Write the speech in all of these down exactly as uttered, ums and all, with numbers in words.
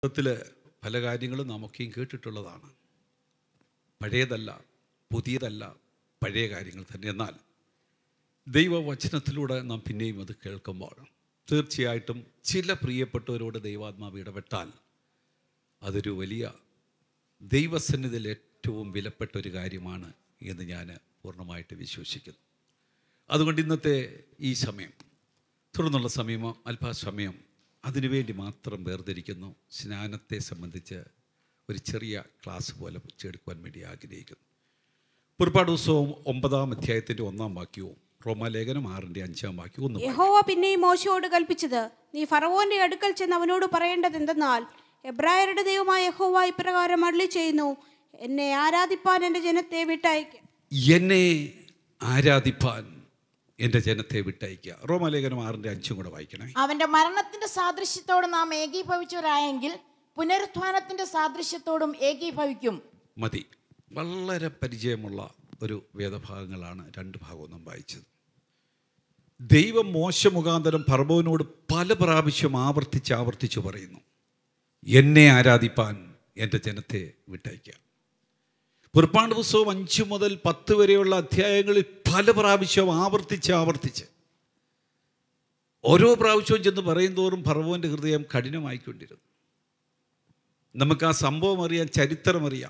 ചെറുപ്പത്തിൽ പല കാര്യങ്ങളും നാമൊക്കെയും കേട്ടിട്ടുള്ളതാണ്. പഴയതല്ല, പുതിയതല്ല, പഴയ കാര്യങ്ങൾ തന്നെ. എന്നാൽ ദൈവവചനത്തിലൂടെ നാം പിന്നെയും അത് കേൾക്കുമ്പോൾ തീർച്ചയായിട്ടും ചില പ്രിയപ്പെട്ടവരോട് ദൈവാത്മാവ് ഇടപെട്ടാൽ അതൊരു വലിയ ദൈവസന്നിധിയിൽ ഏറ്റവും വിലപ്പെട്ട ഒരു കാര്യമാണ് എന്ന് ഞാൻ പൂർണ്ണമായിട്ട് വിശ്വസിക്കുന്നു. അതുകൊണ്ട് ഇന്നത്തെ ഈ സമയം, തുടർന്നുള്ള സമയമോ അല്പസമയം അതിനുവേണ്ടി മാത്രം വേർതിരിക്കുന്നു. സ്നാനത്തെ സംബന്ധിച്ച് ഒരു ചെറിയ ക്ലാസ് പോലെ എടുക്കുവാൻ വേണ്ടി ആഗ്രഹിക്കുന്നു. പുറപ്പാട് പുസ്തകം ഒമ്പതാം അധ്യായത്തിൻ്റെ ഒന്നാം വാക്യവും റോമാലേഖനം ആറിൻ്റെ അഞ്ചാം വാക്യവും ഒന്ന്. യഹോവ പിന്നെയും മോശയോട് കൽപ്പിച്ചത്, നീ ഫറവോന്റെ അടുക്കൽ ചെന്ന് അവനോട് പറയേണ്ടത് എന്തെന്നാൽ, എബ്രായരുടെ ദൈവമായ യഹോവ ഇപ്രകാരം അരുളി ചെയ്യുന്നു, എന്നെ ആരാധിപ്പാൻ എൻ്റെ ജനത്തെ വിട്ടയക്കുക. എന്നെ ആരാധിപ്പാൻ എൻ്റെ ജനത്തെ വിട്ടയക്കുക. റോമാലേഖനം ആറിൻ്റെ അഞ്ചും കൂടെ വായിക്കണേ. അവന്റെ മരണത്തിന്റെ സാദൃശ്യത്തോട് നാം ഏകീഭവിച്ചവരായെങ്കിൽ പുനരുത്ഥാനത്തിന്റെ സാദൃശ്യത്തോടും ഏകീഭവിക്കും. മതി. വളരെ പരിചയമുള്ള ഒരു വേദഭാഗങ്ങളാണ് രണ്ട് ഭാഗവും നാം വായിച്ചത്. ദൈവം മോശ മുഖാന്തരം ഫറവോനോട് പല പ്രാവശ്യം ആവർത്തിച്ച് ആവർത്തിച്ചു പറയുന്നു, എന്നെ ആരാധിപ്പാൻ എൻ്റെ ജനത്തെ വിട്ടയക്കുക. പുറപ്പാട് പുസ്തകം അഞ്ച് മുതൽ പത്ത് വരെയുള്ള അധ്യായങ്ങളിൽ പല പ്രാവശ്യവും ആവർത്തിച്ച് ആവർത്തിച്ച് ഓരോ പ്രാവശ്യവും ചെന്ന് പറയും തോറും ഫറവോൻ്റെ ഹൃദയം കഠിനമായിക്കൊണ്ടിരുന്നു. നമുക്ക് ആ സംഭവം അറിയാം, ചരിത്രം അറിയാം.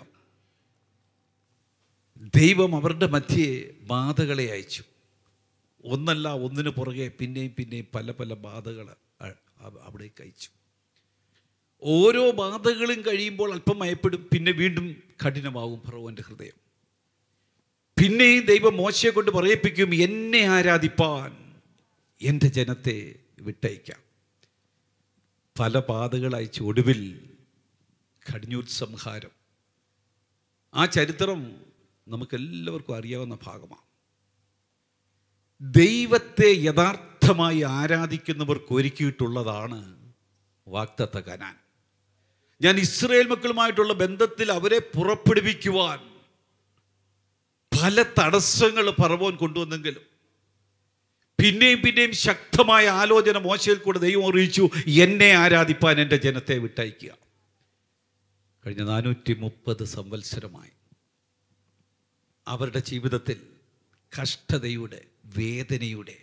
ദൈവം അവരുടെ മധ്യേ ബാധകളെ അയച്ചു. ഒന്നല്ല ഒന്നിനു പുറകെ പിന്നെയും പിന്നെയും പല പല ബാധകൾ അവിടേക്ക് അയച്ചു. ഓരോ ബാധകളും കഴിയുമ്പോൾ അല്പം മയപ്പെടും, പിന്നെ വീണ്ടും കഠിനമാകും ഫറവോൻ്റെ ഹൃദയം. പിന്നെയും ദൈവം മോശയെ കൊണ്ട് പറയിപ്പിക്കും, എന്നെ ആരാധിപ്പാൻ എൻ്റെ ജനത്തെ വിട്ടയക്കാം. പല ബാധകൾ അയച്ചു. ഒടുവിൽ കടിഞ്ഞൂൽ. ആ ചരിത്രം നമുക്കെല്ലാവർക്കും അറിയാവുന്ന ഭാഗമാണ്. ദൈവത്തെ യഥാർത്ഥമായി ആരാധിക്കുന്നവർക്ക് ഒരുക്കിയിട്ടുള്ളതാണ് വാഗ്ദത്ത കനാൻ. ഞാൻ ഇസ്രായേൽ മക്കളുമായിട്ടുള്ള ബന്ധത്തിൽ അവരെ പുറപ്പെടുവിക്കുവാൻ പല തടസ്സങ്ങൾ ഫറവോൻ കൊണ്ടുവന്നെങ്കിലും പിന്നെയും പിന്നെയും ശക്തമായ ആലോചന മോശയിൽ കൂടെ ദൈവം അറിയിച്ചു, എന്നെ ആരാധിപ്പാൻ എൻ്റെ ജനത്തെ വിട്ടയക്കുക. കഴിഞ്ഞ നാനൂറ്റി മുപ്പത് സംവത്സരമായി അവരുടെ ജീവിതത്തിൽ കഷ്ടതയുടെ, വേദനയുടെ,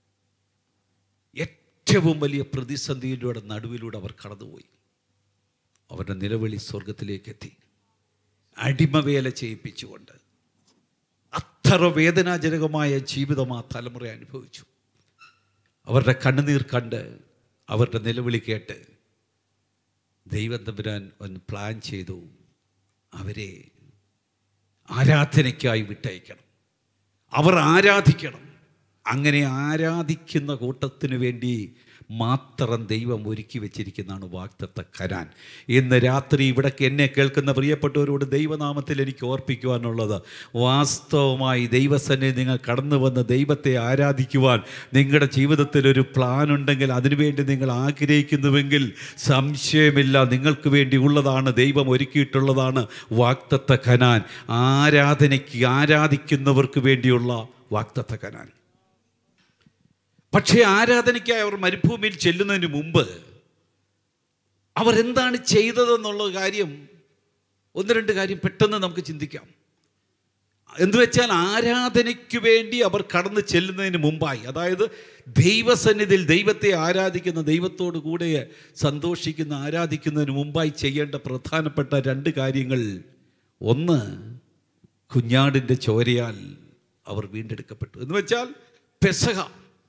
ഏറ്റവും വലിയ പ്രതിസന്ധിയിലൂടെ നടുവിലൂടെ അവർ കടന്നുപോയി. അവരുടെ നിലവിളി സ്വർഗത്തിലേക്ക് എത്തി. അടിമവേല ചെയ്യിപ്പിച്ചുകൊണ്ട് അത്ര വേദനാജനകമായ ജീവിതം ആ തലമുറ അനുഭവിച്ചു. അവരുടെ കണ്ണുനീർ കണ്ട്, അവരുടെ നിലവിളി കേട്ട് ദൈവം തമ്പുരാൻ ഒന്ന് പ്ലാൻ ചെയ്തു, അവരെ ആരാധനയ്ക്കായി വിട്ടയക്കണം, അവർ ആരാധിക്കണം. അങ്ങനെ ആരാധിക്കുന്ന കൂട്ടത്തിന് വേണ്ടി മാത്രം ദൈവം ഒരുക്കി വെച്ചിരിക്കുന്നതാണ് വാഗ്ദത്ത കനാൻ. ഇന്ന് രാത്രി ഇവിടെ എന്നെ കേൾക്കുന്ന പ്രിയപ്പെട്ടവരോട് ദൈവനാമത്തിൽ എനിക്ക് ഓർപ്പിക്കുവാനുള്ളത്, വാസ്തവമായി ദൈവസന്നിധി നിങ്ങൾ കടന്നു വന്ന് ദൈവത്തെ ആരാധിക്കുവാൻ നിങ്ങളുടെ ജീവിതത്തിൽ ഒരു പ്ലാൻ ഉണ്ടെങ്കിൽ, അതിനുവേണ്ടി നിങ്ങൾ ആഗ്രഹിക്കുന്നുവെങ്കിൽ സംശയമില്ല, നിങ്ങൾക്ക് വേണ്ടി ഉള്ളതാണ്, ദൈവം ഒരുക്കിയിട്ടുള്ളതാണ് വാഗ്ദത്ത കനാൻ. ആരാധനയ്ക്ക്, ആരാധിക്കുന്നവർക്ക് വേണ്ടിയുള്ള വാഗ്ദത്ത കനാൻ. പക്ഷേ ആരാധനയ്ക്കായി അവർ മരുഭൂമിയിൽ ചെല്ലുന്നതിന് മുമ്പ് അവരെന്താണ് ചെയ്തതെന്നുള്ള കാര്യം, ഒന്ന് രണ്ട് കാര്യം പെട്ടെന്ന് നമുക്ക് ചിന്തിക്കാം. എന്തുവെച്ചാൽ ആരാധനയ്ക്ക് വേണ്ടി അവർ കടന്നു ചെല്ലുന്നതിന് മുമ്പായി, അതായത് ദൈവസന്നിധിയിൽ ദൈവത്തെ ആരാധിക്കുന്ന, ദൈവത്തോടു കൂടെ സന്തോഷിക്കുന്ന, ആരാധിക്കുന്നതിന് മുമ്പായി ചെയ്യേണ്ട പ്രധാനപ്പെട്ട രണ്ട് കാര്യങ്ങൾ. ഒന്ന്, കുഞ്ഞാടിൻ്റെ ചോരയാൽ അവർ വീണ്ടെടുക്കപ്പെട്ടു. എന്ന് വെച്ചാൽ പെസഹ,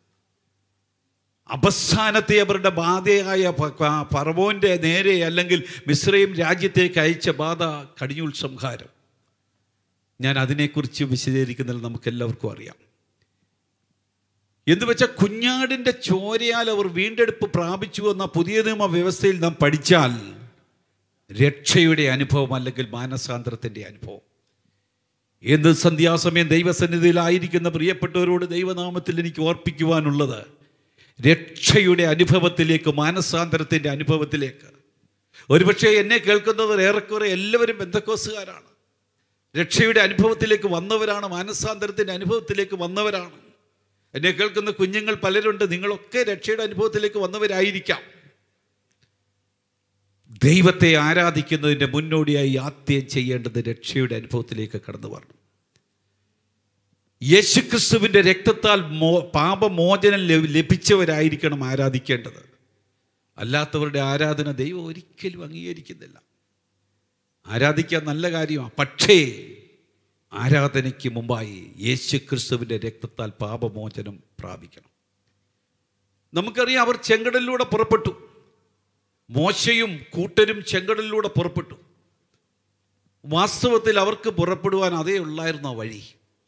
അവസാനത്തെ അവരുടെ ബാധയായ ഫറവോൻ്റെ നേരെ അല്ലെങ്കിൽ മിസ്രയീം രാജ്യത്തേക്ക് അയച്ച ബാധ, കടിഞ്ഞൂൽ സംഹാരം. ഞാൻ അതിനെക്കുറിച്ച് വിശദീകരിക്കുന്നതിൽ നമുക്കെല്ലാവർക്കും അറിയാം. എന്ന് വെച്ചാൽ കുഞ്ഞാടിൻ്റെ ചോരയാൽ അവർ വീണ്ടെടുപ്പ് പ്രാപിച്ചു എന്ന പുതിയ നിയമ വ്യവസ്ഥയിൽ നാം പഠിച്ചാൽ രക്ഷയുടെ അനുഭവം അല്ലെങ്കിൽ മാനസാന്തരത്തിൻ്റെ അനുഭവം. എന്ത് സന്ധ്യാസമയം ദൈവസന്നിധിയിലായിരിക്കുന്ന പ്രിയപ്പെട്ടവരോട് ദൈവനാമത്തിൽ എനിക്ക് ഓർപ്പിക്കുവാനുള്ളത്, രക്ഷയുടെ അനുഭവത്തിലേക്ക്, മാനസാന്തരത്തിൻ്റെ അനുഭവത്തിലേക്ക്. ഒരുപക്ഷെ എന്നെ കേൾക്കുന്നവർ ഏറെക്കുറെ എല്ലാവരും പെന്തക്കോസ്തുകാരാണ്, രക്ഷയുടെ അനുഭവത്തിലേക്ക് വന്നവരാണ്, മാനസാന്തരത്തിൻ്റെ അനുഭവത്തിലേക്ക് വന്നവരാണ്. എന്നെ കേൾക്കുന്ന കുഞ്ഞുങ്ങൾ പലരുണ്ട്, നിങ്ങളൊക്കെ രക്ഷയുടെ അനുഭവത്തിലേക്ക് വന്നവരായിരിക്കാം. ദൈവത്തെ ആരാധിക്കുന്നതിൻ്റെ മുന്നോടിയായി ആദ്യം ചെയ്യേണ്ടത് രക്ഷയുടെ അനുഭവത്തിലേക്ക് കടന്നു വരണം. യേശുക്രിസ്തുവിൻ്റെ രക്തത്താൽ മോ പാപമോചനം ലഭിച്ചവരായിരിക്കണം ആരാധിക്കേണ്ടത്. അല്ലാത്തവരുടെ ആരാധന ദൈവം ഒരിക്കലും അംഗീകരിക്കുന്നില്ല. ആരാധിക്കാൻ നല്ല കാര്യമാണ്, പക്ഷേ ആരാധനയ്ക്ക് മുമ്പായി യേശുക്രിസ്തുവിൻ്റെ രക്തത്താൽ പാപമോചനം പ്രാപിക്കണം. നമുക്കറിയാം, അവർ ചെങ്കടലിലൂടെ പുറപ്പെട്ടു. മോശയും കൂട്ടരും ചെങ്കടലിലൂടെ പുറപ്പെട്ടു. വാസ്തവത്തിൽ അവർക്ക് പുറപ്പെടുവാൻ അതേ ഉള്ളായിരുന്ന വഴി.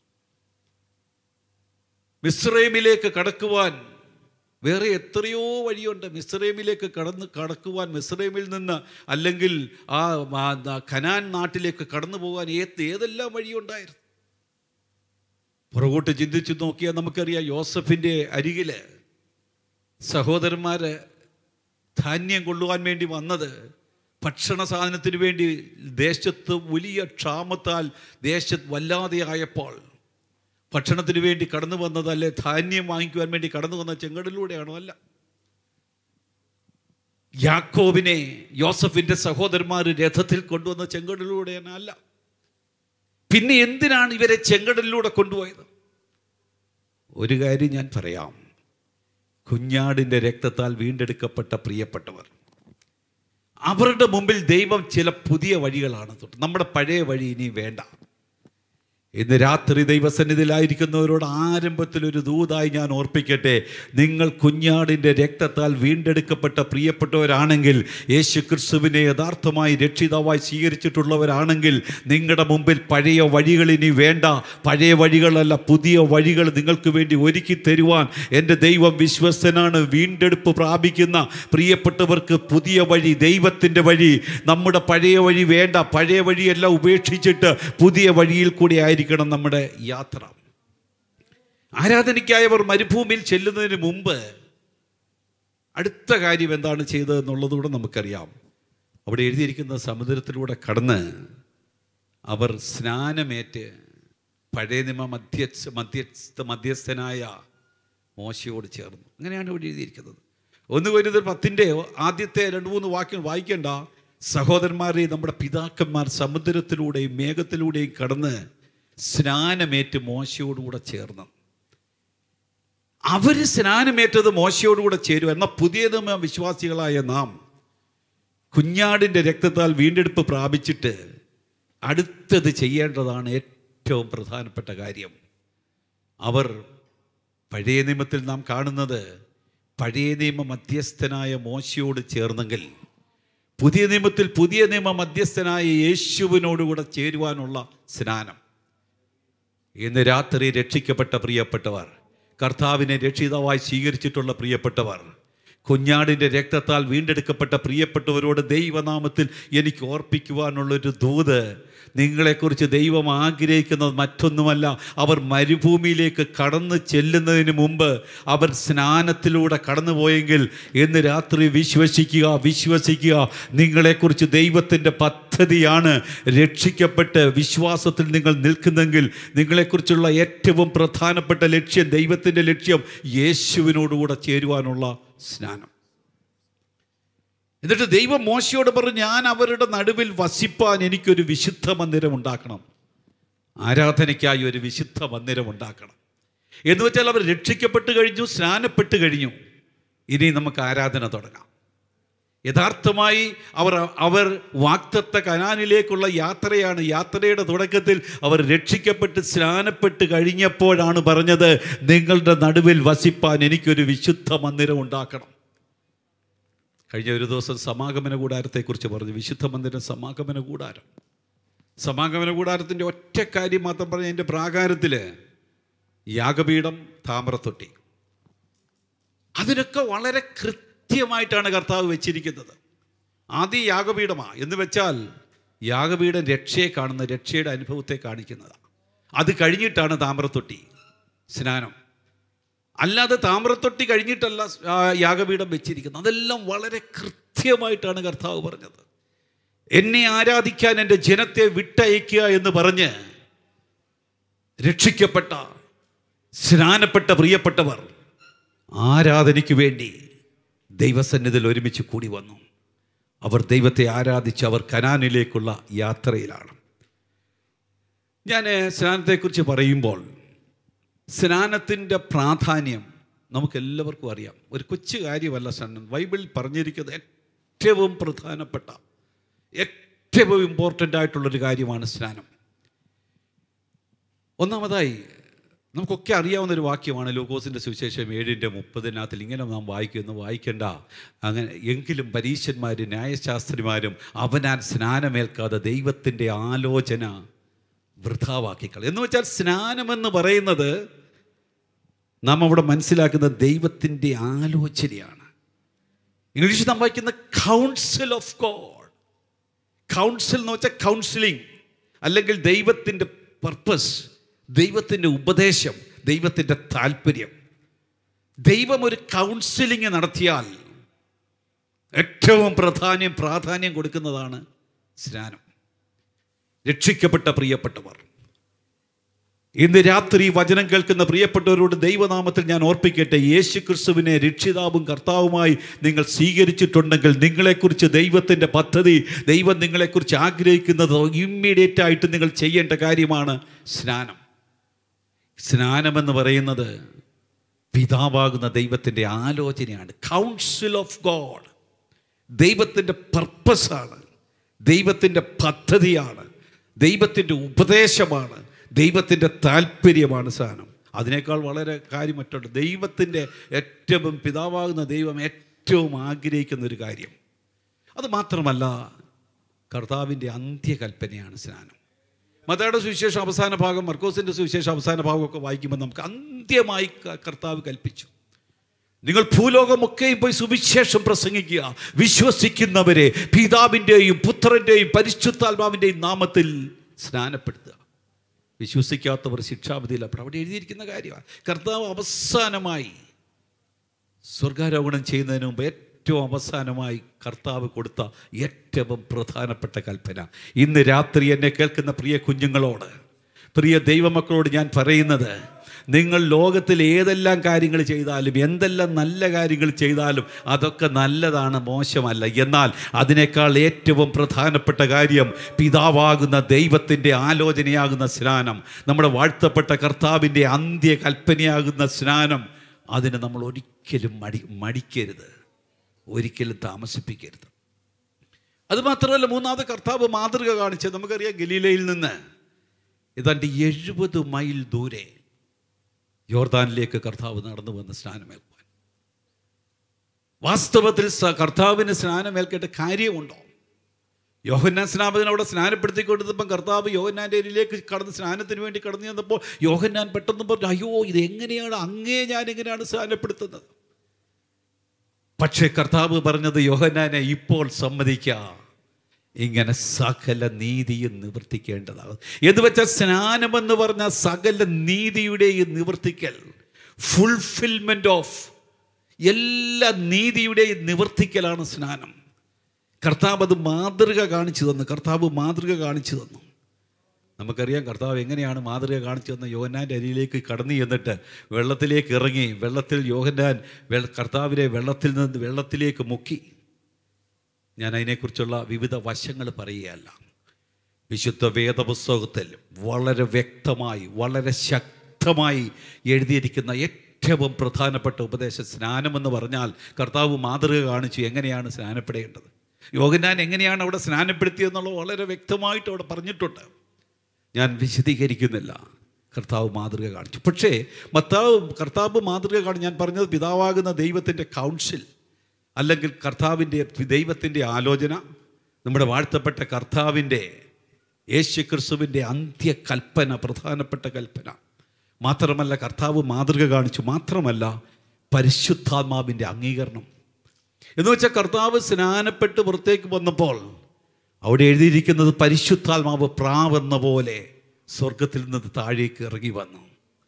മിസ്രൈമിലേക്ക് കടക്കുവാൻ വേറെ എത്രയോ വഴിയുണ്ട്. മിസ്രൈമിലേക്ക് കടന്ന് കടക്കുവാൻ, മിസ്രൈമിൽ നിന്ന് അല്ലെങ്കിൽ ആ കനാൻ നാട്ടിലേക്ക് കടന്നു പോകാൻ ഏത് ഏതെല്ലാം വഴിയുണ്ടായിരുന്നു. പുറകോട്ട് ചിന്തിച്ചു നോക്കിയാൽ നമുക്കറിയാം, യോസഫിൻ്റെ അരികിൽ സഹോദരന്മാർ ധാന്യം കൊള്ളുവാൻ വേണ്ടി വന്നത്, ഭക്ഷണ സാധനത്തിന് വേണ്ടി ദേശത്ത് വലിയ ക്ഷാമത്താൽ ദേശത്ത് വല്ലാതെ ആയപ്പോൾ ഭക്ഷണത്തിന് വേണ്ടി കടന്നു വന്നതല്ലേ, ധാന്യം വാങ്ങിക്കുവാൻ വേണ്ടി കടന്നു വന്ന ചെങ്കടലിലൂടെയാണോ? അല്ല. യാക്കോബിനെ യോസഫിൻ്റെ സഹോദരന്മാർ രഥത്തിൽ കൊണ്ടുവന്ന ചെങ്കടലിലൂടെയാണ്? അല്ല. പിന്നെ എന്തിനാണ് ഇവരെ ചെങ്കടലിലൂടെ കൊണ്ടുപോയത്? ഒരു കാര്യം ഞാൻ പറയാം, കുഞ്ഞാടിൻ്റെ രക്തത്താൽ വീണ്ടെടുക്കപ്പെട്ട പ്രിയപ്പെട്ടവർ, അവരുടെ മുമ്പിൽ ദൈവം ചില പുതിയ വഴികളാണ് തൊട്ട്. നമ്മുടെ പഴയ വഴി ഇനി വേണ്ട. ഇന്ന് രാത്രി ദൈവസന്നിധിയിലായിരിക്കുന്നവരോട് ആരംഭത്തിൽ ഒരു ദൂതായി ഞാൻ ഓർപ്പിക്കട്ടെ, നിങ്ങൾ കുഞ്ഞാടിൻ്റെ രക്തത്താൽ വീണ്ടെടുക്കപ്പെട്ട പ്രിയപ്പെട്ടവരാണെങ്കിൽ, യേശു ക്രിസ്തുവിനെ യഥാർത്ഥമായി രക്ഷിതാവായി സ്വീകരിച്ചിട്ടുള്ളവരാണെങ്കിൽ, നിങ്ങളുടെ മുമ്പിൽ പഴയ വഴികൾ ഇനി വേണ്ട. പഴയ വഴികളല്ല, പുതിയ വഴികൾ നിങ്ങൾക്ക് വേണ്ടി ഒരുക്കി തരുവാൻ എൻ്റെ ദൈവം വിശ്വസ്തനാണ്. വീണ്ടെടുപ്പ് പ്രാപിക്കുന്ന പ്രിയപ്പെട്ടവർക്ക് പുതിയ വഴി, ദൈവത്തിൻ്റെ വഴി. നമ്മുടെ പഴയ വഴി വേണ്ട. പഴയ വഴിയെല്ലാം ഉപേക്ഷിച്ചിട്ട് പുതിയ വഴിയിൽ കൂടി ആയിരിക്കും നമ്മുടെ യാത്ര. ആരാധനയ്ക്കായവർ മരുഭൂമിയിൽ ചെല്ലുന്നതിന് മുമ്പ് അടുത്ത കാര്യം എന്താണ് ചെയ്തതെന്നുള്ളതുകൂടെ നമുക്കറിയാം. അവിടെ എഴുതിയിരിക്കുന്ന സമുദ്രത്തിലൂടെ കടന്ന് അവർ സ്നാനമേറ്റ് പഴയ നിയമ മധ്യസ്ഥ മധ്യസ്ഥ മധ്യസ്ഥനായ മോശയോട് ചേർന്നു. അങ്ങനെയാണ് ഇവിടെ എഴുതിയിരിക്കുന്നത്. ഒന്ന് കൊരിന്ത്യർ പത്തിൻ്റെ ആദ്യത്തെ രണ്ട് മൂന്ന് വാക്യം വായിക്കേണ്ട. സഹോദരന്മാരെ, നമ്മുടെ പിതാക്കന്മാർ സമുദ്രത്തിലൂടെയും മേഘത്തിലൂടെയും കടന്ന് സ്നാനമേറ്റ് മോശയോടുകൂടെ ചേർന്നു. അവർ സ്നാനമേറ്റത് മോശയോടുകൂടെ ചേരും. എന്നാൽ പുതിയ നിയമ വിശ്വാസികളായ നാം കുഞ്ഞാടിൻ്റെ രക്തത്താൽ വീണ്ടെടുപ്പ് പ്രാപിച്ചിട്ട് അടുത്തത് ചെയ്യേണ്ടതാണ് ഏറ്റവും പ്രധാനപ്പെട്ട കാര്യം. അവർ പഴയ നിയമത്തിൽ നാം കാണുന്നത്, പഴയ നിയമ മധ്യസ്ഥനായ മോശയോട് ചേർന്നെങ്കിൽ പുതിയ നിയമത്തിൽ പുതിയ നിയമ മധ്യസ്ഥനായ യേശുവിനോടുകൂടെ ചേരുവാനുള്ള സ്നാനം. ഇന്ന് രാത്രി രക്ഷിക്കപ്പെട്ട പ്രിയപ്പെട്ടവർ, കർത്താവിനെ രക്ഷിതാവായി സ്വീകരിച്ചിട്ടുള്ള പ്രിയപ്പെട്ടവർ, കുഞ്ഞാടിൻ്റെ രക്തത്താൽ വീണ്ടെടുക്കപ്പെട്ട പ്രിയപ്പെട്ടവരോട് ദൈവനാമത്തിൽ എനിക്ക് ഓർപ്പിക്കുവാനുള്ളൊരു ദൂത്, നിങ്ങളെക്കുറിച്ച് ദൈവം ആഗ്രഹിക്കുന്നത് മറ്റൊന്നുമല്ല. അവർ മരുഭൂമിയിലേക്ക് കടന്നു ചെല്ലുന്നതിന് മുമ്പ് അവർ സ്നാനത്തിലൂടെ കടന്നുപോയെങ്കിൽ ഇന്ന് രാത്രി വിശ്വസിക്കുക വിശ്വസിക്കുക നിങ്ങളെക്കുറിച്ച് ദൈവത്തിൻ്റെ പദ്ധതിയാണ്. രക്ഷിക്കപ്പെട്ട് വിശ്വാസത്തിൽ നിങ്ങൾ നിൽക്കുന്നെങ്കിൽ നിങ്ങളെക്കുറിച്ചുള്ള ഏറ്റവും പ്രധാനപ്പെട്ട ലക്ഷ്യം, ദൈവത്തിൻ്റെ ലക്ഷ്യം യേശുവിനോടുകൂടെ ചേരുവാനുള്ള സ്നാനം. എന്നിട്ട് ദൈവം മോശയോട് പറഞ്ഞു, ഞാൻ അവരുടെ നടുവിൽ വസിപ്പാൻ എനിക്കൊരു വിശുദ്ധ മന്ദിരം ഉണ്ടാക്കണം. ആരാധനയ്ക്കായി ഒരു വിശുദ്ധ മന്ദിരം ഉണ്ടാക്കണം എന്ന് വെച്ചാൽ അവർ രക്ഷിക്കപ്പെട്ട് കഴിഞ്ഞു, സ്നാനപ്പെട്ട് കഴിഞ്ഞു. ഇനി നമുക്ക് ആരാധന തുടങ്ങാം. യഥാർത്ഥമായി അവർ അവർ വാഗ്ദത്ത കനാനിലേക്കുള്ള യാത്രയാണ്. യാത്രയുടെ തുടക്കത്തിൽ അവർ രക്ഷിക്കപ്പെട്ട് സ്നാനപ്പെട്ട് കഴിഞ്ഞപ്പോഴാണ് പറഞ്ഞത്, നിങ്ങളുടെ നടുവിൽ വസിപ്പാൻ എനിക്കൊരു വിശുദ്ധ മന്ദിരം ഉണ്ടാക്കണം. കഴിഞ്ഞ ഒരു ദിവസം സമാഗമന കൂടാരത്തെക്കുറിച്ച് പറഞ്ഞു. വിശുദ്ധ മന്ദിരം സമാഗമന കൂടാരം. സമാഗമന കൂടാരത്തിൻ്റെ ഒറ്റ കാര്യം മാത്രം പറഞ്ഞ, അതിൻ്റെ പ്രാകാരത്തിൽ യാഗപീഠം, താമ്രത്തൊട്ടി, അതിനൊക്കെ വളരെ കൃത്യമായിട്ടാണ് കർത്താവ് വെച്ചിരിക്കുന്നത്. ആദ്യം യാഗപീഠമാണ് എന്ന് വെച്ചാൽ യാഗപീഠം രക്ഷയെ കാണുന്ന, രക്ഷയുടെ അനുഭവത്തെ കാണിക്കുന്നതാണ്. അത് കഴിഞ്ഞിട്ടാണ് താമ്രത്തൊട്ടി, സ്നാനം. അല്ലാതെ താമ്രത്തൊട്ടി കഴിഞ്ഞിട്ടല്ല യാഗപീഠം വെച്ചിരിക്കുന്നത്. അതെല്ലാം വളരെ കൃത്യമായിട്ടാണ് കർത്താവ് പറഞ്ഞത്. എന്നെ ആരാധിക്കാൻ എൻ്റെ ജനത്തെ വിട്ടയക്കുക എന്ന് പറഞ്ഞ് രക്ഷിക്കപ്പെട്ട സ്നാനപ്പെട്ട പ്രിയപ്പെട്ടവർ ആരാധനയ്ക്ക് വേണ്ടി ദൈവസന്നിധിയിൽ ഒരുമിച്ച് കൂടി വന്നു. അവർ ദൈവത്തെ ആരാധിച്ച് അവർ കനാനിലേക്കുള്ള യാത്രയിലാണ്. ഞാൻ സ്നാനത്തെക്കുറിച്ച് പറയുമ്പോൾ സ്നാനത്തിൻ്റെ പ്രാധാന്യം നമുക്കെല്ലാവർക്കും അറിയാം. ഒരു കൊച്ചു കാര്യമല്ല സ്നാനം. ബൈബിളിൽ പറഞ്ഞിരിക്കുന്നത് ഏറ്റവും പ്രധാനപ്പെട്ട ഏറ്റവും ഇമ്പോർട്ടൻ്റ് ആയിട്ടുള്ളൊരു കാര്യമാണ് സ്നാനം. ഒന്നാമതായി നമുക്കൊക്കെ അറിയാവുന്നൊരു വാക്യമാണ് ലൂക്കോസിൻ്റെ സുവിശേഷം ഏഴിൻ്റെ മുപ്പതിനകത്തിൽ ഇങ്ങനെ നാം വായിക്കുന്നു, വായിക്കേണ്ട അങ്ങനെ എങ്കിലും പരീശന്മാരും ന്യായശാസ്ത്രിമാരും അവനാൻ സ്നാനമേൽക്കാതെ ദൈവത്തിൻ്റെ ആലോചന വൃഥാവാക്കിക്കൾ. എന്ന് വെച്ചാൽ സ്നാനമെന്ന് പറയുന്നത് നാം അവിടെ മനസ്സിലാക്കുന്ന ദൈവത്തിൻ്റെ ആലോചനയാണ്. ഇംഗ്ലീഷിൽ നാം വായിക്കുന്ന കൗൺസിൽ ഓഫ് ഗോഡ്. കൗൺസിൽ എന്ന് വെച്ചാൽ കൗൺസിലിംഗ്, അല്ലെങ്കിൽ ദൈവത്തിൻ്റെ പർപ്പസ്, ദൈവത്തിൻ്റെ ഉപദേശം, ദൈവത്തിൻ്റെ താല്പര്യം. ദൈവം ഒരു കൗൺസിലിംഗ് നടത്തിയാൽ ഏറ്റവും പ്രാധാന്യം പ്രാധാന്യം കൊടുക്കുന്നതാണ് സ്നാനം. രക്ഷിക്കപ്പെട്ട പ്രിയപ്പെട്ടവർ, ഇന്ന് രാത്രി വചനം കേൾക്കുന്ന പ്രിയപ്പെട്ടവരോട് ദൈവനാമത്തിൽ ഞാൻ ഓർപ്പിക്കട്ടെ, യേശു ക്രിസ്തുവിനെ രക്ഷിതാവും കർത്താവുമായി നിങ്ങൾ സ്വീകരിച്ചിട്ടുണ്ടെങ്കിൽ നിങ്ങളെക്കുറിച്ച് ദൈവത്തിൻ്റെ പദ്ധതി, ദൈവം നിങ്ങളെക്കുറിച്ച് ആഗ്രഹിക്കുന്നത് ഇമ്മീഡിയറ്റ് ആയിട്ട് നിങ്ങൾ ചെയ്യേണ്ട കാര്യമാണ് സ്നാനം. സ്നാനമെന്ന് പറയുന്നത് പിതാവാകുന്ന ദൈവത്തിൻ്റെ ആലോചനയാണ്. കൗൺസിൽ ഓഫ് ഗോഡ്, ദൈവത്തിൻ്റെ പർപ്പസാണ്, ദൈവത്തിൻ്റെ പദ്ധതിയാണ്, ദൈവത്തിൻ്റെ ഉപദേശമാണ്, ദൈവത്തിൻ്റെ താല്പര്യമാണ് സ്നാനം. അതിനേക്കാൾ വളരെ കാര്യം മറ്റുണ്ട്. ദൈവത്തിൻ്റെ ഏറ്റവും പിതാവാകുന്ന ദൈവം ഏറ്റവും ആഗ്രഹിക്കുന്ന ഒരു കാര്യം. അത് മാത്രമല്ല, കർത്താവിൻ്റെ അന്ത്യകൽപ്പനയാണ് സ്നാനം. മത്തായിയുടെ സുവിശേഷം അവസാന ഭാഗം, മർക്കോസിൻ്റെ സുവിശേഷം അവസാന ഭാഗമൊക്കെ വായിക്കുമ്പോൾ നമുക്ക് അന്ത്യമായി കർത്താവ് കൽപ്പിച്ചു, നിങ്ങൾ ഭൂലോകമൊക്കെയും പോയി സുവിശേഷം പ്രസംഗിക്കുക, വിശ്വസിക്കുന്നവരെ പിതാവിൻ്റെയും പുത്രൻ്റെയും പരിശുദ്ധാത്മാവിൻ്റെയും നാമത്തിൽ സ്നാനപ്പെടുത്തുക. വിശ്വസിക്കാത്തവർ ശിക്ഷാവിധിയില്ല. അപ്പോൾ അവിടെ എഴുതിയിരിക്കുന്ന കാര്യമാണ്. കർത്താവ് അവസാനമായി സ്വർഗാരോഹണം ചെയ്യുന്നതിന് മുമ്പ് ഏറ്റവും അവസാനമായി കർത്താവ് കൊടുത്ത ഏറ്റവും പ്രധാനപ്പെട്ട കൽപ്പന. ഇന്ന് രാത്രി എന്നെ കേൾക്കുന്ന പ്രിയ കുഞ്ഞുങ്ങളോട്, പ്രിയ ദൈവമക്കളോട് ഞാൻ പറയുന്നത്, നിങ്ങൾ ലോകത്തിൽ ഏതെല്ലാം കാര്യങ്ങൾ ചെയ്താലും, എന്തെല്ലാം നല്ല കാര്യങ്ങൾ ചെയ്താലും അതൊക്കെ നല്ലതാണ്, മോശമല്ല. എന്നാൽ അതിനേക്കാൾ ഏറ്റവും പ്രധാനപ്പെട്ട കാര്യം പിതാവാകുന്ന ദൈവത്തിൻ്റെ ആലോചനയാകുന്ന സ്നാനം, നമ്മുടെ വാഴ്ത്തപ്പെട്ട കർത്താവിൻ്റെ അന്ത്യ കൽപ്പനയാകുന്ന സ്നാനം. അതിന് നമ്മൾ ഒരിക്കലും മടി മടിക്കരുത്, ഒരിക്കലും താമസിപ്പിക്കരുത്. അതുമാത്രമല്ല, മൂന്നാമത് കർത്താവ് മാതൃക കാണിച്ചത് നമുക്കറിയാം. ഗലീലയിൽ നിന്ന് ഏതാണ്ട് എഴുപത് മൈൽ ദൂരെ യോർദാനിലേക്ക് കർത്താവ് നടന്നു വന്ന് സ്നാനമേൽക്കുവാൻ. വാസ്തവത്തിൽ കർത്താവിന് സ്നാനമേൽക്കേണ്ട കാര്യമുണ്ടോ? യോഹന്നാൻ സ്നാപകൻ അവിടെ സ്നാനപ്പെടുത്തിക്കൊണ്ടിരുന്നപ്പം കർത്താവ് യോഹന്നാൻ്റെ അരിയിലേക്ക് കടന്ന് സ്നാനത്തിന് വേണ്ടി കടന്നു ചെന്നപ്പോൾ യോഹന്നാൻ പെട്ടെന്ന് പറഞ്ഞു, അയ്യോ ഇത് എങ്ങനെയാണ്, അങ്ങേ ഞാൻ എങ്ങനെയാണ് സ്നാനപ്പെടുത്തുന്നത്? പക്ഷേ കർത്താവ് പറഞ്ഞത്, യോഹന്നാനെ ഇപ്പോൾ സമ്മതിക്കാം, ഇങ്ങനെ സകല നീതിയും നിവർത്തിക്കേണ്ടതാണ്. എന്ന് വെച്ചാൽ സ്നാനമെന്ന് പറഞ്ഞാൽ സകല നീതിയുടെയും നിവർത്തിക്കൽ, ഫുൾഫിൽമെൻ്റ് ഓഫ് എല്ലാ നീതിയുടെയും നിവർത്തിക്കലാണ് സ്നാനം. കർത്താവ് അത് മാതൃക കാണിച്ചു തന്നു. കർത്താവ് മാതൃക കാണിച്ചു തന്നു. നമുക്കറിയാം കർത്താവ് എങ്ങനെയാണ് മാതൃക കാണിച്ചു തന്ന. യോഹന്നാൻ്റെ അരിയിലേക്ക് കടന്നു ചെന്നിട്ട് വെള്ളത്തിലേക്ക് ഇറങ്ങി, വെള്ളത്തിൽ യോഹന്നാൻ കർത്താവിനെ വെള്ളത്തിൽ നിന്ന് വെള്ളത്തിലേക്ക് മുക്കി. ഞാൻ അതിനെക്കുറിച്ചുള്ള വിവിധ വശങ്ങൾ പറയുകയല്ല. വിശുദ്ധ വേദപുസ്തകത്തിൽ വളരെ വ്യക്തമായി വളരെ ശക്തമായി എഴുതിയിരിക്കുന്ന ഏറ്റവും പ്രധാനപ്പെട്ട ഉപദേശം സ്നാനമെന്ന് പറഞ്ഞാൽ കർത്താവ് മാതൃക കാണിച്ചു എങ്ങനെയാണ് സ്നാനപ്പെടേണ്ടത്. യോഹന്നാൻ എങ്ങനെയാണ് അവിടെ സ്നാനപ്പെടുത്തിയെന്നുള്ളത് വളരെ വ്യക്തമായിട്ട് അവിടെ പറഞ്ഞിട്ടുണ്ട്. ഞാൻ വിശദീകരിക്കുന്നില്ല. കർത്താവ് മാതൃക കാണിച്ചു. പക്ഷേ മത്താവ് കർത്താവ് മാതൃക കാണിച്ചു. ഞാൻ പറഞ്ഞത് പിതാവാകുന്ന ദൈവത്തിൻ്റെ കൗൺസിൽ, അല്ലെങ്കിൽ കർത്താവിൻ്റെ ദൈവത്തിൻ്റെ ആലോചന, നമ്മുടെ വാഴ്ത്തപ്പെട്ട കർത്താവിൻ്റെ യേശു ക്രിസ്തുവിൻ്റെ അന്ത്യകൽപ്പന, പ്രധാനപ്പെട്ട കൽപ്പന. മാത്രമല്ല കർത്താവ് മാതൃക കാണിച്ചു. മാത്രമല്ല പരിശുദ്ധാത്മാവിൻ്റെ അംഗീകരണം. എന്ന് വെച്ചാൽ കർത്താവ് സ്നാനപ്പെട്ട് പുറത്തേക്ക് വന്നപ്പോൾ അവിടെ എഴുതിയിരിക്കുന്നത് പരിശുദ്ധാത്മാവ് പ്രാവെന്ന പോലെ സ്വർഗത്തിൽ നിന്ന് താഴേക്ക് ഇറങ്ങി വന്നു.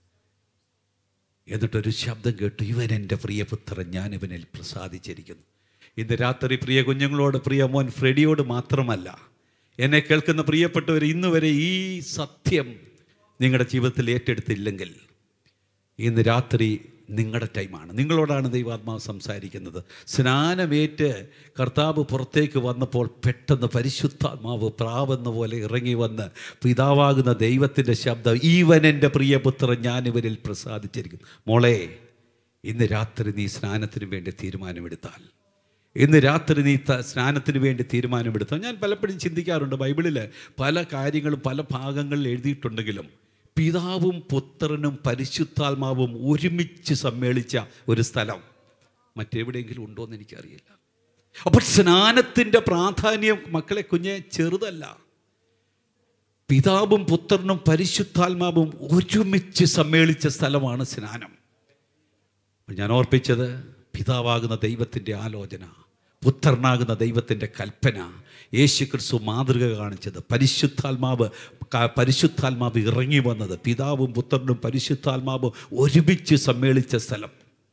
എന്നിട്ടൊരു ശബ്ദം കേട്ടു, ഇവൻ എൻ്റെ പ്രിയപുത്രൻ, ഞാൻ ഇവനിൽ പ്രസാദിച്ചിരിക്കുന്നു. ഇന്ന് രാത്രി പ്രിയ കുഞ്ഞുങ്ങളോട്, പ്രിയ മോൻ ഫ്രെഡിയോട് മാത്രമല്ല, എന്നെ കേൾക്കുന്ന പ്രിയപ്പെട്ടവർ, ഇന്ന് വരെ ഈ സത്യം നിങ്ങളുടെ ജീവിതത്തിൽ ഏറ്റെടുത്തില്ലെങ്കിൽ ഇന്ന് രാത്രി നിങ്ങളുടെ ടൈമാണ്. നിങ്ങളോടാണ് ദൈവാത്മാവ് സംസാരിക്കുന്നത്. സ്നാനമേറ്റ് കർത്താവ് പുറത്തേക്ക് വന്നപ്പോൾ പെട്ടെന്ന് പരിശുദ്ധാത്മാവ് പ്രാവെന്ന പോലെ ഇറങ്ങി വന്ന് പിതാവാകുന്ന ദൈവത്തിൻ്റെ ശബ്ദം, ഈവൻ എൻ്റെ പ്രിയപുത്രൻ ഞാനിവരിൽ പ്രസാദിച്ചിരിക്കുന്നു. മോളെ, ഇന്ന് രാത്രി നീ സ്നാനത്തിന് വേണ്ടി തീരുമാനമെടുത്താൽ, ഇന്ന് രാത്രി നീ സ്നാനത്തിന് വേണ്ടി തീരുമാനമെടുത്താൽ. ഞാൻ പലപ്പോഴും ചിന്തിക്കാറുണ്ട്, ബൈബിളിൽ പല കാര്യങ്ങളും പല ഭാഗങ്ങളിൽ എഴുതിയിട്ടുണ്ടെങ്കിലും പിതാവും പുത്രനും പരിശുദ്ധാത്മാവും ഒരുമിച്ച് സമ്മേളിച്ച ഒരു സ്ഥലം മറ്റെവിടെയെങ്കിലും ഉണ്ടോ എന്ന് എനിക്കറിയില്ല. അപ്പോൾ സ്നാനത്തിൻ്റെ പ്രാധാന്യം മക്കളെ കുഞ്ഞെ ചെറുതല്ല. പിതാവും പുത്രനും പരിശുദ്ധാത്മാവും ഒരുമിച്ച് സമ്മേളിച്ച സ്ഥലമാണ് സ്നാനം. ഞാൻ ഓർപ്പിച്ചത്, പിതാവാകുന്ന ദൈവത്തിൻ്റെ ആലോചന, പുത്രനാകുന്ന ദൈവത്തിൻ്റെ കൽപ്പന, യേശു ക്രിസ്തു മാതൃക കാണിച്ചത്, പരിശുദ്ധാത്മാവ് പരിശുദ്ധാത്മാവ് ഇറങ്ങി വന്നത്, പിതാവും പുത്രനും പരിശുദ്ധാത്മാവും ഒരുമിച്ച് സമ്മേളിച്ച സ്ഥലം.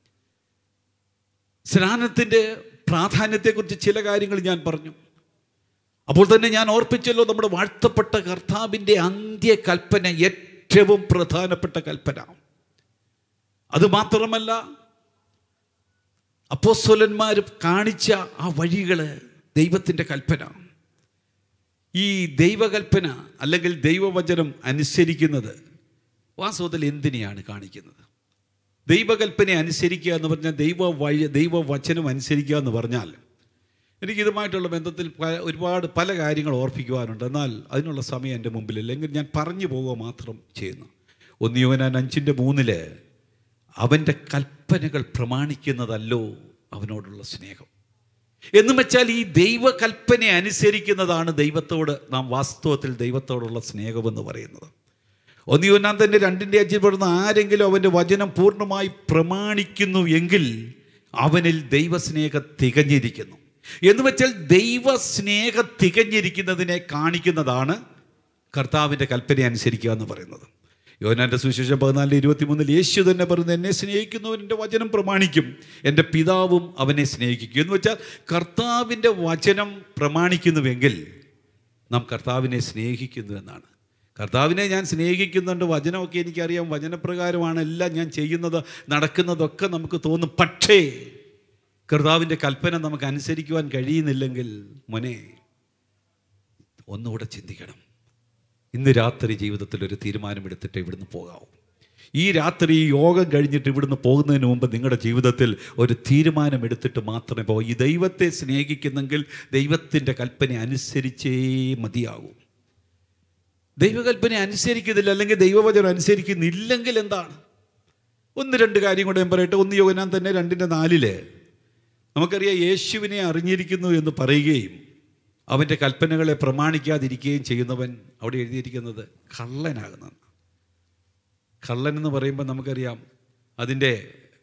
സ്നാനത്തിൻ്റെ പ്രാധാന്യത്തെക്കുറിച്ച് ചില കാര്യങ്ങൾ ഞാൻ പറഞ്ഞു. അപ്പോൾ തന്നെ ഞാൻ ഓർപ്പിച്ചല്ലോ, നമ്മുടെ വാഴ്ത്തപ്പെട്ട കർത്താവിൻ്റെ അന്ത്യകൽപ്പന ഏറ്റവും പ്രധാനപ്പെട്ട കൽപ്പന. അതുമാത്രമല്ല, അപ്പോസ്തലന്മാർ കാണിച്ച ആ വഴികൾ ദൈവത്തിൻ്റെ കൽപ്പന. ഈ ദൈവകൽപ്പന അല്ലെങ്കിൽ ദൈവവചനം അനുസരിക്കുന്നത് വാസ്തവത്തിൽ എന്തിനെയാണ് കാണിക്കുന്നത്? ദൈവകൽപ്പനയെ അനുസരിക്കുക എന്ന് പറഞ്ഞാൽ, ദൈവ വഴി ദൈവവചനം അനുസരിക്കുക എന്ന് പറഞ്ഞാൽ, എനിക്കിതുമായിട്ടുള്ള ബന്ധത്തിൽ ഒരുപാട് പല കാര്യങ്ങൾ ഓർപ്പിക്കുവാനുണ്ട്. എന്നാൽ അതിനുള്ള സമയം എൻ്റെ മുമ്പിലില്ല. എങ്കിൽ ഞാൻ പറഞ്ഞു പോവുക മാത്രം ചെയ്യുന്നു. ഒന്ന് യോഹന്നാൻ അഞ്ചിൻ്റെ മൂന്നില് അവൻ്റെ കൽപ്പനകൾ പ്രമാണിക്കുന്നതല്ലോ അവനോടുള്ള സ്നേഹം. എന്നും വെച്ചാൽ ഈ ദൈവകൽപ്പന അനുസരിക്കുന്നതാണ് ദൈവത്തോട് നാം വാസ്തവത്തിൽ ദൈവത്തോടുള്ള സ്നേഹമെന്ന് പറയുന്നത്. ഒന്ന് യോഹന്നാൻ തന്നെ രണ്ടിൻ്റെ അഞ്ചിൽ പറയുന്ന, ആരെങ്കിലും അവൻ്റെ വചനം പൂർണ്ണമായി പ്രമാണിക്കുന്നു എങ്കിൽ അവനിൽ ദൈവസ്നേഹം തികഞ്ഞിരിക്കുന്നു. എന്ന് വെച്ചാൽ ദൈവസ്നേഹം തികഞ്ഞിരിക്കുന്നതിനെ കാണിക്കുന്നതാണ് കർത്താവിൻ്റെ കൽപ്പന അനുസരിക്കുക എന്ന് പറയുന്നത്. യോഹന്നാന്റെ സുവിശേഷം പതിനാലിൽ ഇരുപത്തി മൂന്നിൽ യേശു തന്നെ പറയുന്നത്, എന്നെ സ്നേഹിക്കുന്നവൻ എൻ്റെ വചനം പ്രമാണിക്കും, എൻ്റെ പിതാവും അവനെ സ്നേഹിക്കും. എന്ന് വെച്ചാൽ കർത്താവിൻ്റെ വചനം പ്രമാണിക്കുന്നുവെങ്കിൽ നാം കർത്താവിനെ സ്നേഹിക്കുന്നു എന്നാണ്. കർത്താവിനെ ഞാൻ സ്നേഹിക്കുന്നുണ്ട്, വചനമൊക്കെ എനിക്കറിയാം, വചനപ്രകാരമാണ് എല്ലാം ഞാൻ ചെയ്യുന്നത്, നടക്കുന്നതൊക്കെ നമുക്ക് തോന്നും. പക്ഷേ കർത്താവിൻ്റെ കൽപ്പന നമുക്ക് അനുസരിക്കുവാൻ കഴിയുന്നില്ലെങ്കിൽ മോനെ, ഒന്നുകൂടെ ചിന്തിക്കണം. ഇന്ന് രാത്രി ജീവിതത്തിൽ ഒരു തീരുമാനമെടുത്തിട്ട് ഇവിടുന്ന് പോകാവൂ. ഈ രാത്രി ഈ യോഗം കഴിഞ്ഞിട്ട് ഇവിടുന്ന് പോകുന്നതിന് മുമ്പ് നിങ്ങളുടെ ജീവിതത്തിൽ ഒരു തീരുമാനമെടുത്തിട്ട് മാത്രമേ പോകൂ. ഈ ദൈവത്തെ സ്നേഹിക്കുന്നെങ്കിൽ ദൈവത്തിൻ്റെ കൽപ്പന അനുസരിച്ചേ മതിയാകൂ. ദൈവകൽപ്പന അനുസരിക്കുന്നില്ല, അല്ലെങ്കിൽ ദൈവവചനം അനുസരിക്കുന്നില്ലെങ്കിൽ എന്താണ്? ഒന്ന് രണ്ട് കാര്യം കൂടെ ഞാൻ പറയട്ടെ. ഒന്ന് യോഹന്നാൻ തന്നെ രണ്ടിൻ്റെ നാലില് നമുക്കറിയാം, യേശുവിനെ അറിഞ്ഞിരിക്കുന്നു എന്ന് പറയുകയും അവൻ്റെ കൽപ്പനകളെ പ്രമാണിക്കാതിരിക്കുകയും ചെയ്യുന്നവൻ, അവിടെ എഴുതിയിരിക്കുന്നത്, കള്ളനാകുന്ന. കള്ളൻ എന്ന് പറയുമ്പോൾ നമുക്കറിയാം, അതിൻ്റെ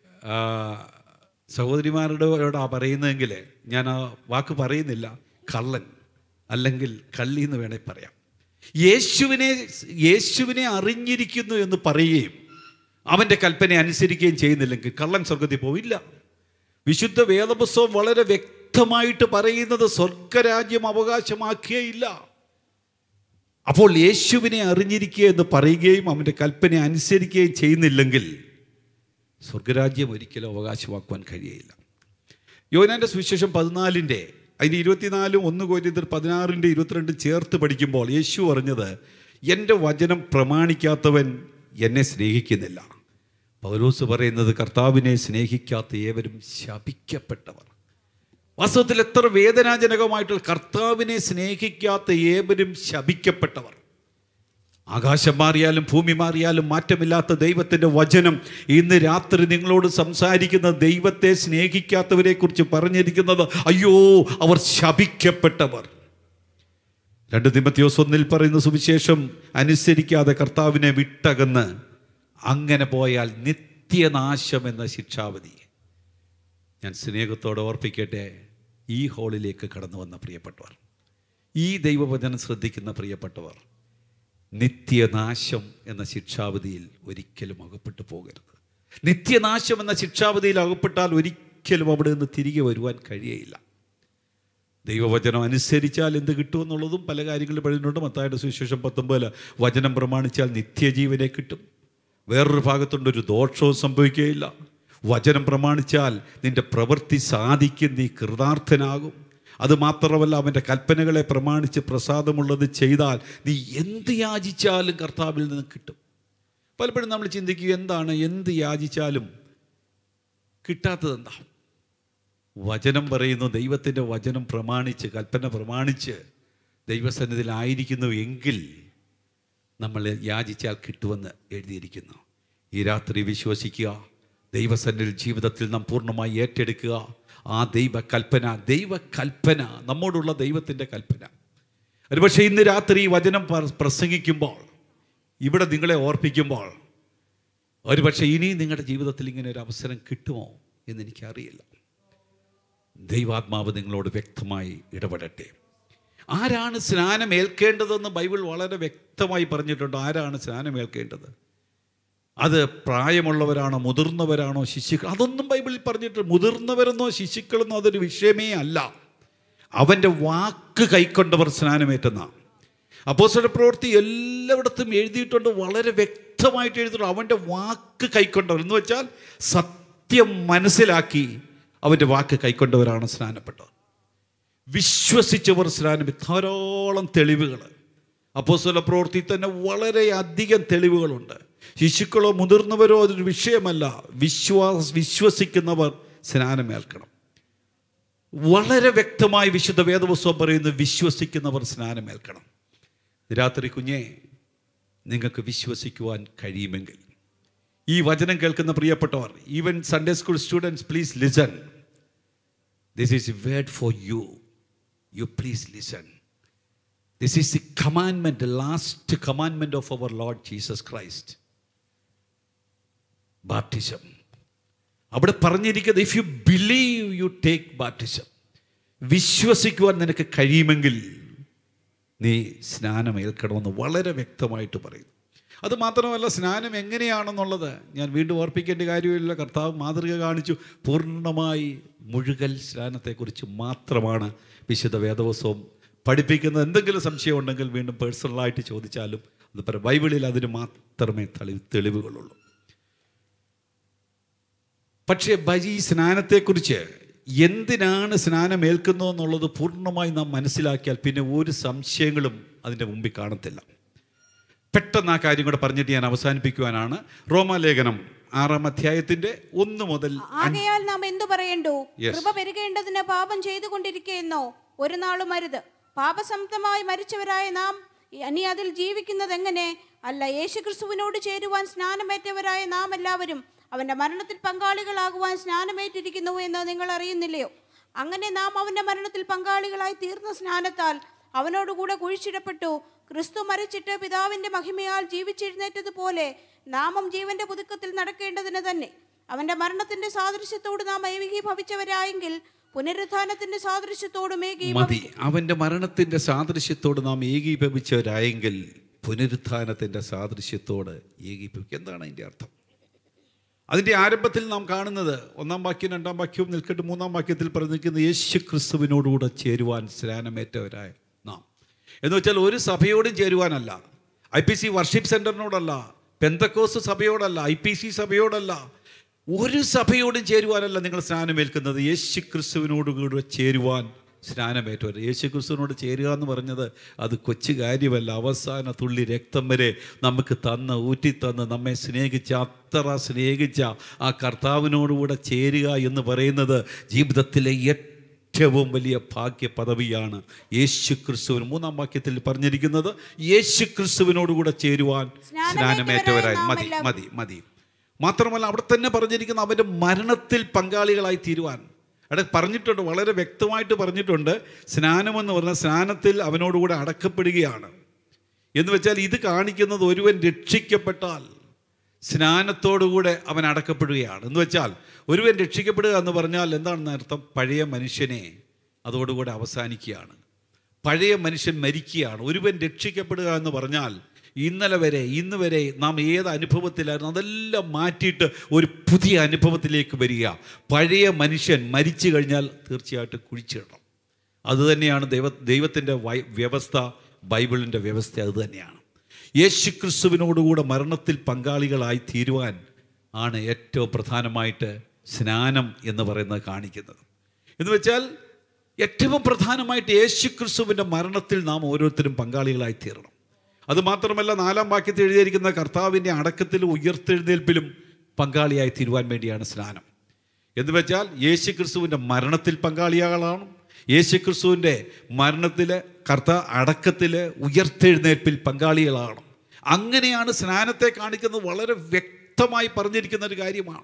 സഹോദരിമാരോടാ പറയുന്നതെങ്കിൽ ഞാൻ ആ വാക്ക് പറയുന്നില്ല, കള്ളൻ അല്ലെങ്കിൽ കള്ളി എന്ന് വേണേൽ പറയാം. യേശുവിനെ യേശുവിനെ അറിഞ്ഞിരിക്കുന്നു എന്ന് പറയുകയും അവൻ്റെ കൽപ്പന അനുസരിക്കുകയും ചെയ്യുന്നില്ലെങ്കിൽ കള്ളൻ സ്വർഗത്തിൽ പോവില്ല. വിശുദ്ധ വേദപുസ്തകം വളരെ വ്യക്തമായിട്ട് പറയുന്നത് സ്വർഗരാജ്യം അവകാശമാക്കിയേയില്ല. അപ്പോൾ യേശുവിനെ അറിഞ്ഞിരിക്കുക എന്ന് പറയുകയും അവൻ്റെ കൽപ്പന അനുസരിക്കുകയും ചെയ്യുന്നില്ലെങ്കിൽ സ്വർഗരാജ്യം ഒരിക്കലും അവകാശമാക്കുവാൻ കഴിയില്ല. യോഹന്നാന്റെ സുവിശേഷം പതിനാലിൻ്റെ അതിൻ്റെ ഇരുപത്തിനാലും ഒന്ന് കൊരിന്ത്യർ പതിനാറിൻ്റെ ഇരുപത്തിരണ്ട് ചേർത്ത് പഠിക്കുമ്പോൾ യേശു പറഞ്ഞത്, എൻ്റെ വചനം പ്രമാണിക്കാത്തവൻ എന്നെ സ്നേഹിക്കുന്നില്ല. പൗലോസ് പറയുന്നത്, കർത്താവിനെ സ്നേഹിക്കാത്ത ഏവരും ശപിക്കപ്പെട്ടവർ. വാസ്തവത്തിൽ എത്ര വേദനാജനകമായിട്ടുള്ള, കർത്താവിനെ സ്നേഹിക്കാത്ത ഏവരും ശപിക്കപ്പെട്ടവർ. ആകാശം മാറിയാലും ഭൂമി മാറിയാലും മാറ്റമില്ലാത്ത ദൈവത്തിൻ്റെ വചനം ഇന്ന് രാത്രി നിങ്ങളോട് സംസാരിക്കുന്ന ദൈവത്തെ സ്നേഹിക്കാത്തവരെ കുറിച്ച് പറഞ്ഞിരിക്കുന്നത്, അയ്യോ അവർ ശപിക്കപ്പെട്ടവർ. രണ്ട് തിമോഥെയോസ് ഒന്നിൽ പറയുന്ന സുവിശേഷം അനുസരിക്കാതെ കർത്താവിനെ വിട്ടകന്ന് അങ്ങനെ പോയാൽ നിത്യനാശം എന്ന ശിക്ഷാവധി. ഞാൻ സ്നേഹത്തോടെ ഓർപ്പിക്കട്ടെ, ഈ ഹോളിലേക്ക് കടന്നു വന്ന പ്രിയപ്പെട്ടവർ, ഈ ദൈവവചനം ശ്രദ്ധിക്കുന്ന പ്രിയപ്പെട്ടവർ, നിത്യനാശം എന്ന ശിക്ഷാവധിയിൽ ഒരിക്കലും അകപ്പെട്ടു പോകരുത്. നിത്യനാശം എന്ന ശിക്ഷാവധിയിൽ അകപ്പെട്ടാൽ ഒരിക്കലും അവിടെ നിന്ന് തിരികെ വരുവാൻ കഴിയയില്ല. ദൈവവചനം അനുസരിച്ചാൽ എന്ത് കിട്ടുമെന്നുള്ളതും പല കാര്യങ്ങളും പറയുന്നുണ്ട്. മത്തായിയുടെ സുവിശേഷം പത്തൊമ്പതിൽ വചനം പ്രമാണിച്ചാൽ നിത്യജീവനെ കിട്ടും. വേറൊരു ഭാഗത്തുണ്ട്, ഒരു ദോഷവും സംഭവിക്കുകയില്ല. വചനം പ്രമാണിച്ചാൽ നിൻ്റെ പ്രവൃത്തി സാധിക്കും, നീ കൃതാർത്ഥനാകും. അതുമാത്രമല്ല, അവൻ്റെ കൽപ്പനകളെ പ്രമാണിച്ച് പ്രസാദമുള്ളത് ചെയ്താൽ നീ എന്ത് യാചിച്ചാലും കർത്താവിൽ നിന്ന് കിട്ടും. പലപ്പോഴും നമ്മൾ ചിന്തിക്കുക, എന്താണ് എന്ത് യാചിച്ചാലും കിട്ടാത്തതെന്താ? വചനം പറയുന്നു, ദൈവത്തിൻ്റെ വചനം പ്രമാണിച്ച്, കൽപ്പന പ്രമാണിച്ച് ദൈവസന്നിധിയിലായിരിക്കുന്നു എങ്കിൽ നമ്മൾ യാചിച്ചാൽ കിട്ടുമെന്ന് എഴുതിയിരിക്കുന്നു. ഈ രാത്രി വിശ്വസിക്കുക, ദൈവസന്നിധിയിൽ ജീവിതത്തിൽ നാം പൂർണ്ണമായി ഏറ്റെടുക്കുക. ആ ദൈവ കൽപ്പന, ദൈവ കൽപ്പന, നമ്മോടുള്ള ദൈവത്തിൻ്റെ കൽപ്പന. ഒരുപക്ഷെ ഇന്ന് രാത്രി ഈ വചനം പ്രസംഗിക്കുമ്പോൾ, ഇവിടെ നിങ്ങളെ ഓർപ്പിക്കുമ്പോൾ, ഒരുപക്ഷെ ഇനി നിങ്ങളുടെ ജീവിതത്തിൽ ഇങ്ങനെ ഒരു അവസരം കിട്ടുമോ എന്നെനിക്കറിയില്ല. ദൈവാത്മാവ് നിങ്ങളോട് വ്യക്തമായി ഇടപെടട്ടെ. ആരാണ് സ്നാനം ഏൽക്കേണ്ടതെന്ന് ബൈബിൾ വളരെ വ്യക്തമായി പറഞ്ഞിട്ടുണ്ട്. ആരാണ് സ്നാനം ഏൽക്കേണ്ടത്? അത് പ്രായമുള്ളവരാണോ, മുതിർന്നവരാണോ, ശിശുക്കൾ? അതൊന്നും ബൈബിളിൽ പറഞ്ഞിട്ടുണ്ട്. മുതിർന്നവരെന്നോ ശിശുക്കളെന്നോ അതൊരു വിഷയമേ അല്ല. അവൻ്റെ വാക്ക് കൈക്കൊണ്ടവർ സ്നാനമേറ്റെന്ന അപ്പോസ്തല പ്രവൃത്തി എല്ലായിടത്തും എഴുതിയിട്ടുണ്ട്, വളരെ വ്യക്തമായിട്ട് എഴുതിയിട്ടുണ്ട്. അവൻ്റെ വാക്ക് കൈക്കൊണ്ടവർ എന്ന് വെച്ചാൽ സത്യം മനസ്സിലാക്കി അവൻ്റെ വാക്ക് കൈക്കൊണ്ടവരാണ് സ്നാനപ്പെട്ടവർ. വിശ്വസിച്ചവർ സ്നാനം. ധാരാളം തെളിവുകൾ അപ്പോസ്തല പ്രവൃത്തി തന്നെ വളരെയധികം തെളിവുകളുണ്ട്. ശിശുക്കളോ മുതിർന്നവരോ അതൊരു വിഷയമല്ല. വിശ്വാസ വിശ്വസിക്കുന്നവർ സ്നാനമേൽക്കണം. വളരെ വ്യക്തമായി വിശുദ്ധ വേദപുസ്തകം പറയുന്നു, വിശ്വസിക്കുന്നവർ സ്നാനമേൽക്കണം. രാത്രി കുഞ്ഞെ, നിങ്ങൾക്ക് വിശ്വസിക്കുവാൻ കഴിയുമെങ്കിൽ ഈ വചനം കേൾക്കുന്ന പ്രിയപ്പെട്ടവർ, even Sunday school students, please listen. This is a word for you. You please listen. This is the commandment, the last commandment of our Lord Jesus Christ. Baptism. അവിടെ പറഞ്ഞിരിക്കുന്നത്, if you believe you take baptism. വിശ്വസിക്കുവാൻ നിനക്ക് കഴിയുമെങ്കിൽ നീ സ്നാനം ഏൽക്കണമെന്ന് വളരെ വ്യക്തമായിട്ട് പറയുന്നു. അത് മാത്രമല്ല, സ്നാനം എങ്ങനെയാണെന്നുള്ളത് ഞാൻ വീണ്ടും ഓർപ്പിക്കേണ്ട കാര്യമില്ല. കർത്താവ് മാതൃക കാണിച്ചു. പൂർണ്ണമായി മുഴുകൽ സ്നാനത്തെക്കുറിച്ച് മാത്രമാണ് വിശുദ്ധ വേദപുസ്തകം പഠിപ്പിക്കുന്നത്. എന്തെങ്കിലും സംശയം ഉണ്ടെങ്കിൽ വീണ്ടും പേഴ്സണലായിട്ട് ചോദിച്ചാലും അത് പറ. ബൈബിളിൽ അതിന് മാത്രമേ തെളിവ് തെളിവുകളുള്ളൂ. പക്ഷേ ഈ സ്നാനത്തെക്കുറിച്ച്, എന്തിനാണ് സ്നാനം ഏൽക്കുന്നതെന്നുള്ളത് പൂർണ്ണമായി നാം മനസ്സിലാക്കിയാൽ പിന്നെ ഒരു സംശയങ്ങളും അതിൻ്റെ മുമ്പിൽ കാണത്തില്ല. പെട്ടെന്ന് ആ കാര്യം കൂടെ പറഞ്ഞിട്ട് ഞാൻ അവസാനിപ്പിക്കുവാനാണ്. റോമാലേഖനം ആറാം അധ്യായത്തിന്റെ ഒന്ന് മുതൽ. ആകയാൽ നാം എന്തു പറയണ്ടു? കൃപ പെരുകേണ്ടതിന് പാപം ചെയ്തുകൊണ്ടിരിക്കുകയെന്നോ? ഒരു നാളും അരുത്. പാപസംബന്ധമായി മരിച്ചവരായ നാം ഇനി അതിൽ ജീവിക്കുന്നത് എങ്ങനെ? അല്ല, യേശുക്രിസ്തുവിനോട് ചേരുവാൻ സ്നാനമേറ്റവരായ നാം എല്ലാവരും അവൻ്റെ മരണത്തിൽ പങ്കാളികളാകുവാൻ സ്നാനമേറ്റിരിക്കുന്നു എന്ന് നിങ്ങൾ അറിയുന്നില്ലയോ? അങ്ങനെ നാം അവൻ്റെ മരണത്തിൽ പങ്കാളികളായി തീർന്ന സ്നാനത്താൽ അവനോടുകൂടെ കുഴിച്ചിടപ്പെട്ടു. ക്രിസ്തു മരിച്ചിട്ട് പിതാവിൻ്റെ മഹിമയാൽ ജീവിച്ചെഴുന്നേറ്റതുപോലെ നാമം ജീവന്റെ പുതുക്കത്തിൽ നടക്കേണ്ടതിന് തന്നെ അവൻ്റെ മരണത്തിൻ്റെ സാദൃശ്യത്തോട് നാം ഏകീഭവിച്ചവരായെങ്കിൽ പുനരുത്ഥാനത്തിന്റെ സാദൃശ്യത്തോടും മതി. അവൻ്റെ മരണത്തിൻ്റെ സാദൃശ്യത്തോട് നാം ഏകീഭവിച്ചവരായെങ്കിൽ പുനരുത്ഥാനത്തിൻ്റെ സാദൃശ്യത്തോട് ഏകീഭവിക്കുക. എന്താണ് അതിൻ്റെ അർത്ഥം? അതിൻ്റെ ആരംഭത്തിൽ നാം കാണുന്നത് ഒന്നാം വാക്യം രണ്ടാം വാക്യവും നിൽക്കട്ടെ. മൂന്നാം വാക്യത്തിൽ പറഞ്ഞിരിക്കുന്നത് യേശു ക്രിസ്തുവിനോടുകൂടെ ചേരുവാൻ സ്നാനമേറ്റവരായ നാം എന്ന് വെച്ചാൽ ഒരു സഭയോടും ചേരുവാനല്ല, ഐ പി സി വർഷിപ്പ് സെൻറ്ററിനോടല്ല, പെന്തക്കോസ് സഭയോടല്ല, ഐ പി സി സഭയോടല്ല, ഒരു സഭയോടും ചേരുവാനല്ല നിങ്ങൾ സ്നാനമേൽക്കുന്നത്. യേശു ക്രിസ്തുവിനോടുകൂടെ ചേരുവാൻ സ്നാനമേറ്റവർ. യേശു ക്രിസ്തുവിനോട് ചേരുക എന്ന് പറഞ്ഞത് അത് കൊച്ചു കാര്യമല്ല. അവസാന തുള്ളി രക്തം വരെ നമുക്ക് തന്ന് ഊറ്റിത്തന്ന് നമ്മെ സ്നേഹിച്ച, അത്ര സ്നേഹിച്ച ആ കർത്താവിനോടുകൂടെ ചേരുക എന്ന് പറയുന്നത് ജീവിതത്തിലെ ഏറ്റവും വലിയ ഭാഗ്യ പദവിയാണ്. യേശു ക്രിസ്തുവിന് മൂന്നാം വാക്യത്തിൽ പറഞ്ഞിരിക്കുന്നത് യേശു ക്രിസ്തുവിനോടുകൂടെ ചേരുവാൻ സ്നാനമേറ്റവരായി. മതി മതി മതി മാത്രമല്ല, അവിടെ തന്നെ പറഞ്ഞിരിക്കുന്ന അവൻ്റെ മരണത്തിൽ പങ്കാളികളായി തീരുവാൻ. അവിടെ പറഞ്ഞിട്ടുണ്ട്, വളരെ വ്യക്തമായിട്ട് പറഞ്ഞിട്ടുണ്ട്. സ്നാനമെന്ന് പറഞ്ഞാൽ സ്നാനത്തിൽ അവനോടുകൂടെ അടക്കപ്പെടുകയാണ് എന്ന് വെച്ചാൽ ഇത് കാണിക്കുന്നത് ഒരുവൻ രക്ഷിക്കപ്പെട്ടാൽ സ്നാനത്തോടുകൂടെ അവൻ അടക്കപ്പെടുകയാണ് എന്ന് വെച്ചാൽ ഒരുവൻ രക്ഷിക്കപ്പെടുക എന്ന് പറഞ്ഞാൽ എന്താണെന്ന് അർത്ഥം? പഴയ മനുഷ്യനെ അതോടുകൂടെ അവസാനിക്കുകയാണ്. പഴയ മനുഷ്യൻ മരിക്കുകയാണ്. ഒരുവൻ രക്ഷിക്കപ്പെടുക എന്ന് പറഞ്ഞാൽ ഇന്നലെ വരെ ഇന്ന് വരെ നാം ഏത് അനുഭവത്തിലായിരുന്നു അതെല്ലാം മാറ്റിയിട്ട് ഒരു പുതിയ അനുഭവത്തിലേക്ക് വരിക. പഴയ മനുഷ്യൻ മരിച്ചു കഴിഞ്ഞാൽ തീർച്ചയായിട്ടും കുഴിച്ചിടണം. അതുതന്നെയാണ് ദൈവ ദൈവത്തിൻ്റെ വ്യവസ്ഥ, ബൈബിളിൻ്റെ വ്യവസ്ഥ അതുതന്നെയാണ്. യേശു ക്രിസ്തുവിനോടുകൂടെ മരണത്തിൽ പങ്കാളികളായി തീരുവാൻ ആണ് ഏറ്റവും പ്രധാനമായിട്ട് സ്നാനം എന്ന് പറയുന്നത് കാണിക്കുന്നത്. എന്ന് വെച്ചാൽ ഏറ്റവും പ്രധാനമായിട്ട് യേശുക്രിസ്തുവിൻ്റെ മരണത്തിൽ നാം ഓരോരുത്തരും പങ്കാളികളായി തീരണം. അതുമാത്രമല്ല, നാലാം വാക്യത്തിൽ എഴുതിയിരിക്കുന്ന കർത്താവിൻ്റെ അടക്കത്തിലും ഉയർത്തെഴുന്നേൽപ്പിലും പങ്കാളിയായി തീരുവാൻ വേണ്ടിയാണ് സ്നാനം. എന്ന് വെച്ചാൽ യേശുക്രിസ്തുവിൻ്റെ മരണത്തിൽ പങ്കാളിയാളാണ്, യേശുക്രിസ്തുവിൻ്റെ മരണത്തിൽ കർത്താവ് അടക്കത്തിൽ ഉയർത്തെഴുന്നേൽപ്പിൽ പങ്കാളികളാണ്. അങ്ങനെയാണ് സ്നാനത്തെ കാണിക്കുന്നത്. വളരെ വ്യക്തമായി പറഞ്ഞിരിക്കുന്ന ഒരു കാര്യമാണ്.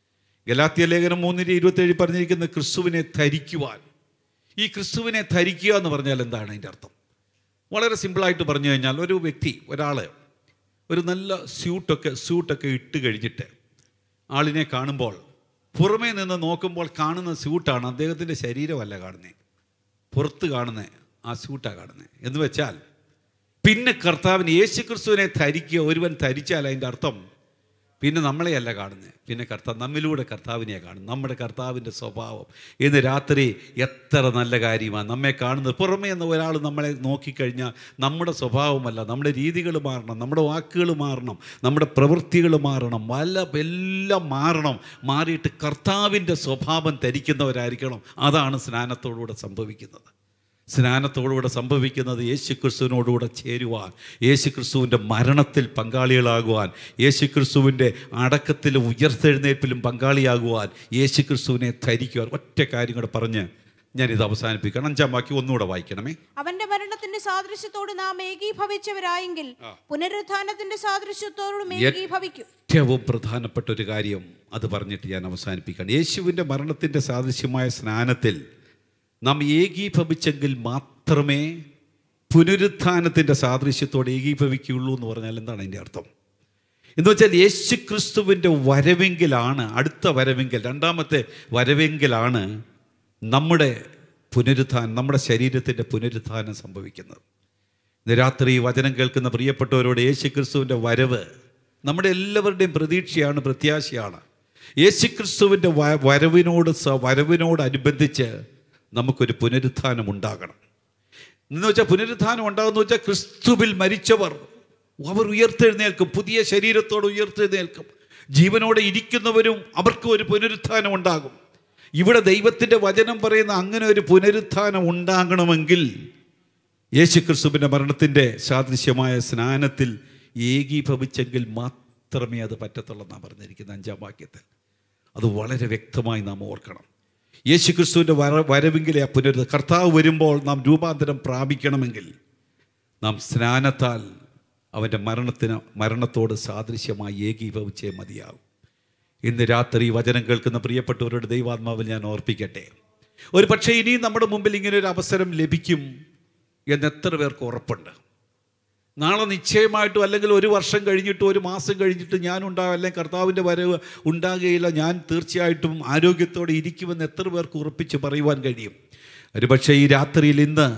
ഗലാത്യ ലേഖനം മൂന്നിൻ്റെ ഇരുപത്തേഴ് പറഞ്ഞിരിക്കുന്ന ക്രിസ്തുവിനെ ധരിക്കുവാൻ. ഈ ക്രിസ്തുവിനെ ധരിക്കുക എന്ന് പറഞ്ഞാൽ എന്താണ് അതിൻ്റെ അർത്ഥം? വളരെ സിമ്പിളായിട്ട് പറഞ്ഞു കഴിഞ്ഞാൽ, ഒരു വ്യക്തി, ഒരാൾ ഒരു നല്ല സ്യൂട്ടൊക്കെ സ്യൂട്ടൊക്കെ ഇട്ട് കഴിഞ്ഞിട്ട് ആളിനെ കാണുമ്പോൾ പുറമേ നിന്ന് നോക്കുമ്പോൾ കാണുന്ന സ്യൂട്ടാണ്, അദ്ദേഹത്തിൻ്റെ ശരീരമല്ല കാണുന്നത്, പുറത്ത് കാണുന്ന ആ സ്യൂട്ടാണ് കാണുന്നത്. എന്ന് വെച്ചാൽ പിന്നെ കർത്താവിന് യേശുക്രിസ്തുവിനെ ധരിക്കുക ഒരുവൻ ധരിച്ചാൽ അതിൻ്റെ അർത്ഥം പിന്നെ നമ്മളെയല്ല കാണുന്നത്, പിന്നെ കർത്താവ് നമ്മിലൂടെ കർത്താവിനെയാണ് കാണുന്നത്. നമ്മുടെ കർത്താവിൻ്റെ സ്വഭാവം ഇന്ന് രാത്രി എത്ര നല്ല കാര്യമാണ്. നമ്മെ കാണുന്നത് പുറമേ നിന്ന് ഒരാൾ നമ്മളെ നോക്കിക്കഴിഞ്ഞാൽ നമ്മുടെ സ്വഭാവമല്ല, നമ്മുടെ രീതികൾ മാറണം, നമ്മുടെ വാക്കുകൾ മാറണം, നമ്മുടെ പ്രവൃത്തികൾ മാറണം, വല്ല എല്ലാം മാറണം. മാറിയിട്ട് കർത്താവിൻ്റെ സ്വഭാവം ധരിക്കുന്നവരായിരിക്കണം. അതാണ് സ്നാനത്തോടുകൂടെ സംഭവിക്കുന്നത്. സ്നാനത്തോടുകൂടെ സംഭവിക്കുന്നത് യേശുക്രിസ്തുവിനോടുകൂടെ ചേരുവാൻ, യേശുക്രിസ്തുവിൻ്റെ മരണത്തിൽ പങ്കാളികളാകുവാൻ, യേശുക്രിസ്തുവിൻ്റെ അടക്കത്തിലും ഉയർത്തെഴുന്നേൽപ്പിലും പങ്കാളിയാകുവാൻ, യേശുക്രിസ്തുവിനെ ധരിക്കുവാൻ. ഒറ്റ കാര്യം കൂടെ പറഞ്ഞ് ഞാനിത് അവസാനിപ്പിക്കണം. അഞ്ചാം വാക്യം ഒന്നുകൂടെ വായിക്കണമേ. അവന്റെ മരണത്തിന്റെ സാദൃശ്യത്തോട് നാം ഏകീഭവിച്ചവരായെങ്കിൽ പുനരുത്ഥാനത്തിന്റെ സാദൃശ്യത്തോടും ഏകീഭവിക്കും. ഏറ്റവും പ്രധാനപ്പെട്ട ഒരു കാര്യം അത് പറഞ്ഞിട്ട് ഞാൻ അവസാനിപ്പിക്കണം. യേശുവിൻ്റെ മരണത്തിൻ്റെ സാദൃശ്യമായ സ്നാനത്തിൽ നാം ഏകീഭവിച്ചെങ്കിൽ മാത്രമേ പുനരുത്ഥാനത്തിൻ്റെ സാദൃശ്യത്തോടെ ഏകീഭവിക്കുകയുള്ളൂ എന്ന് പറഞ്ഞാൽ എന്താണ് അതിൻ്റെ അർത്ഥം? എന്ന് വെച്ചാൽ യേശുക്രിസ്തുവിൻ്റെ വരവെങ്കിലാണ്, അടുത്ത വരവെങ്കിൽ, രണ്ടാമത്തെ വരവെങ്കിലാണ് നമ്മുടെ പുനരുത്ഥാനം, നമ്മുടെ ശരീരത്തിൻ്റെ പുനരുത്ഥാനം സംഭവിക്കുന്നത്. ഇന്ന് രാത്രി വചനം കേൾക്കുന്ന പ്രിയപ്പെട്ടവരോട്, യേശുക്രിസ്തുവിൻ്റെ വരവ് നമ്മുടെ എല്ലാവരുടെയും പ്രതീക്ഷയാണ്, പ്രത്യാശയാണ്. യേശുക്രിസ്തുവിൻ്റെ വരവിനോട് വരവിനോടനുബന്ധിച്ച് നമുക്കൊരു പുനരുത്ഥാനം ഉണ്ടാകണം. എന്ന് വെച്ചാൽ പുനരുത്ഥാനം ഉണ്ടാകുന്ന വെച്ചാൽ ക്രിസ്തുവിൽ മരിച്ചവർ അവർ ഉയർത്തെഴുന്നേൽക്കും, പുതിയ ശരീരത്തോട് ഉയർത്തെഴുന്നേൽക്കും. ജീവനോടെ ഇരിക്കുന്നവരും അവർക്ക് ഒരു പുനരുത്ഥാനം ഉണ്ടാകും. ഇവിടെ ദൈവത്തിൻ്റെ വചനം പറയുന്ന അങ്ങനെ ഒരു പുനരുത്ഥാനം ഉണ്ടാകണമെങ്കിൽ യേശുക്രിസ്തുവിൻ്റെ മരണത്തിൻ്റെ സാദൃശ്യമായ സ്നാനത്തിൽ ഏകീഭവിച്ചെങ്കിൽ മാത്രമേ അത് പറ്റത്തുള്ളൂ എന്നാണ് പറഞ്ഞിരിക്കുന്നത് അഞ്ചാം വാക്യത്തിൽ. അത് വളരെ വ്യക്തമായി നാം ഓർക്കണം. യേശുക്രിസ്തുവിൻ്റെ വര വരവെങ്കിലെ ആ പുനരു കർത്താവ് വരുമ്പോൾ നാം രൂപാന്തരം പ്രാപിക്കണമെങ്കിൽ നാം സ്നാനത്താൽ അവൻ്റെ മരണത്തിന് മരണത്തോട് സാദൃശ്യമായി ഏകീഭവിച്ചേ മതിയാകും. ഇന്ന് രാത്രി വചനം കേൾക്കുന്ന പ്രിയപ്പെട്ടവരുടെ ദൈവാത്മാവിൽ ഞാൻ ഓർപ്പിക്കട്ടെ, ഒരു പക്ഷേ ഇനിയും നമ്മുടെ മുമ്പിൽ ഇങ്ങനെ ഒരു അവസരം ലഭിക്കും എന്ന് എത്ര പേർക്ക് ഉറപ്പുണ്ട്? നാളെ നിശ്ചയമായിട്ടും, അല്ലെങ്കിൽ ഒരു വർഷം കഴിഞ്ഞിട്ട്, ഒരു മാസം കഴിഞ്ഞിട്ട് ഞാനുണ്ടാകും, അല്ലെങ്കിൽ കർത്താവിൻ്റെ വരവ് ഉണ്ടാകുകയില്ല, ഞാൻ തീർച്ചയായിട്ടും ആരോഗ്യത്തോടെ ഇരിക്കുമെന്ന് എത്ര പേർക്ക് ഉറപ്പിച്ച് പറയുവാൻ കഴിയും? ഒരുപക്ഷെ ഈ രാത്രിയിൽ ഇന്ന്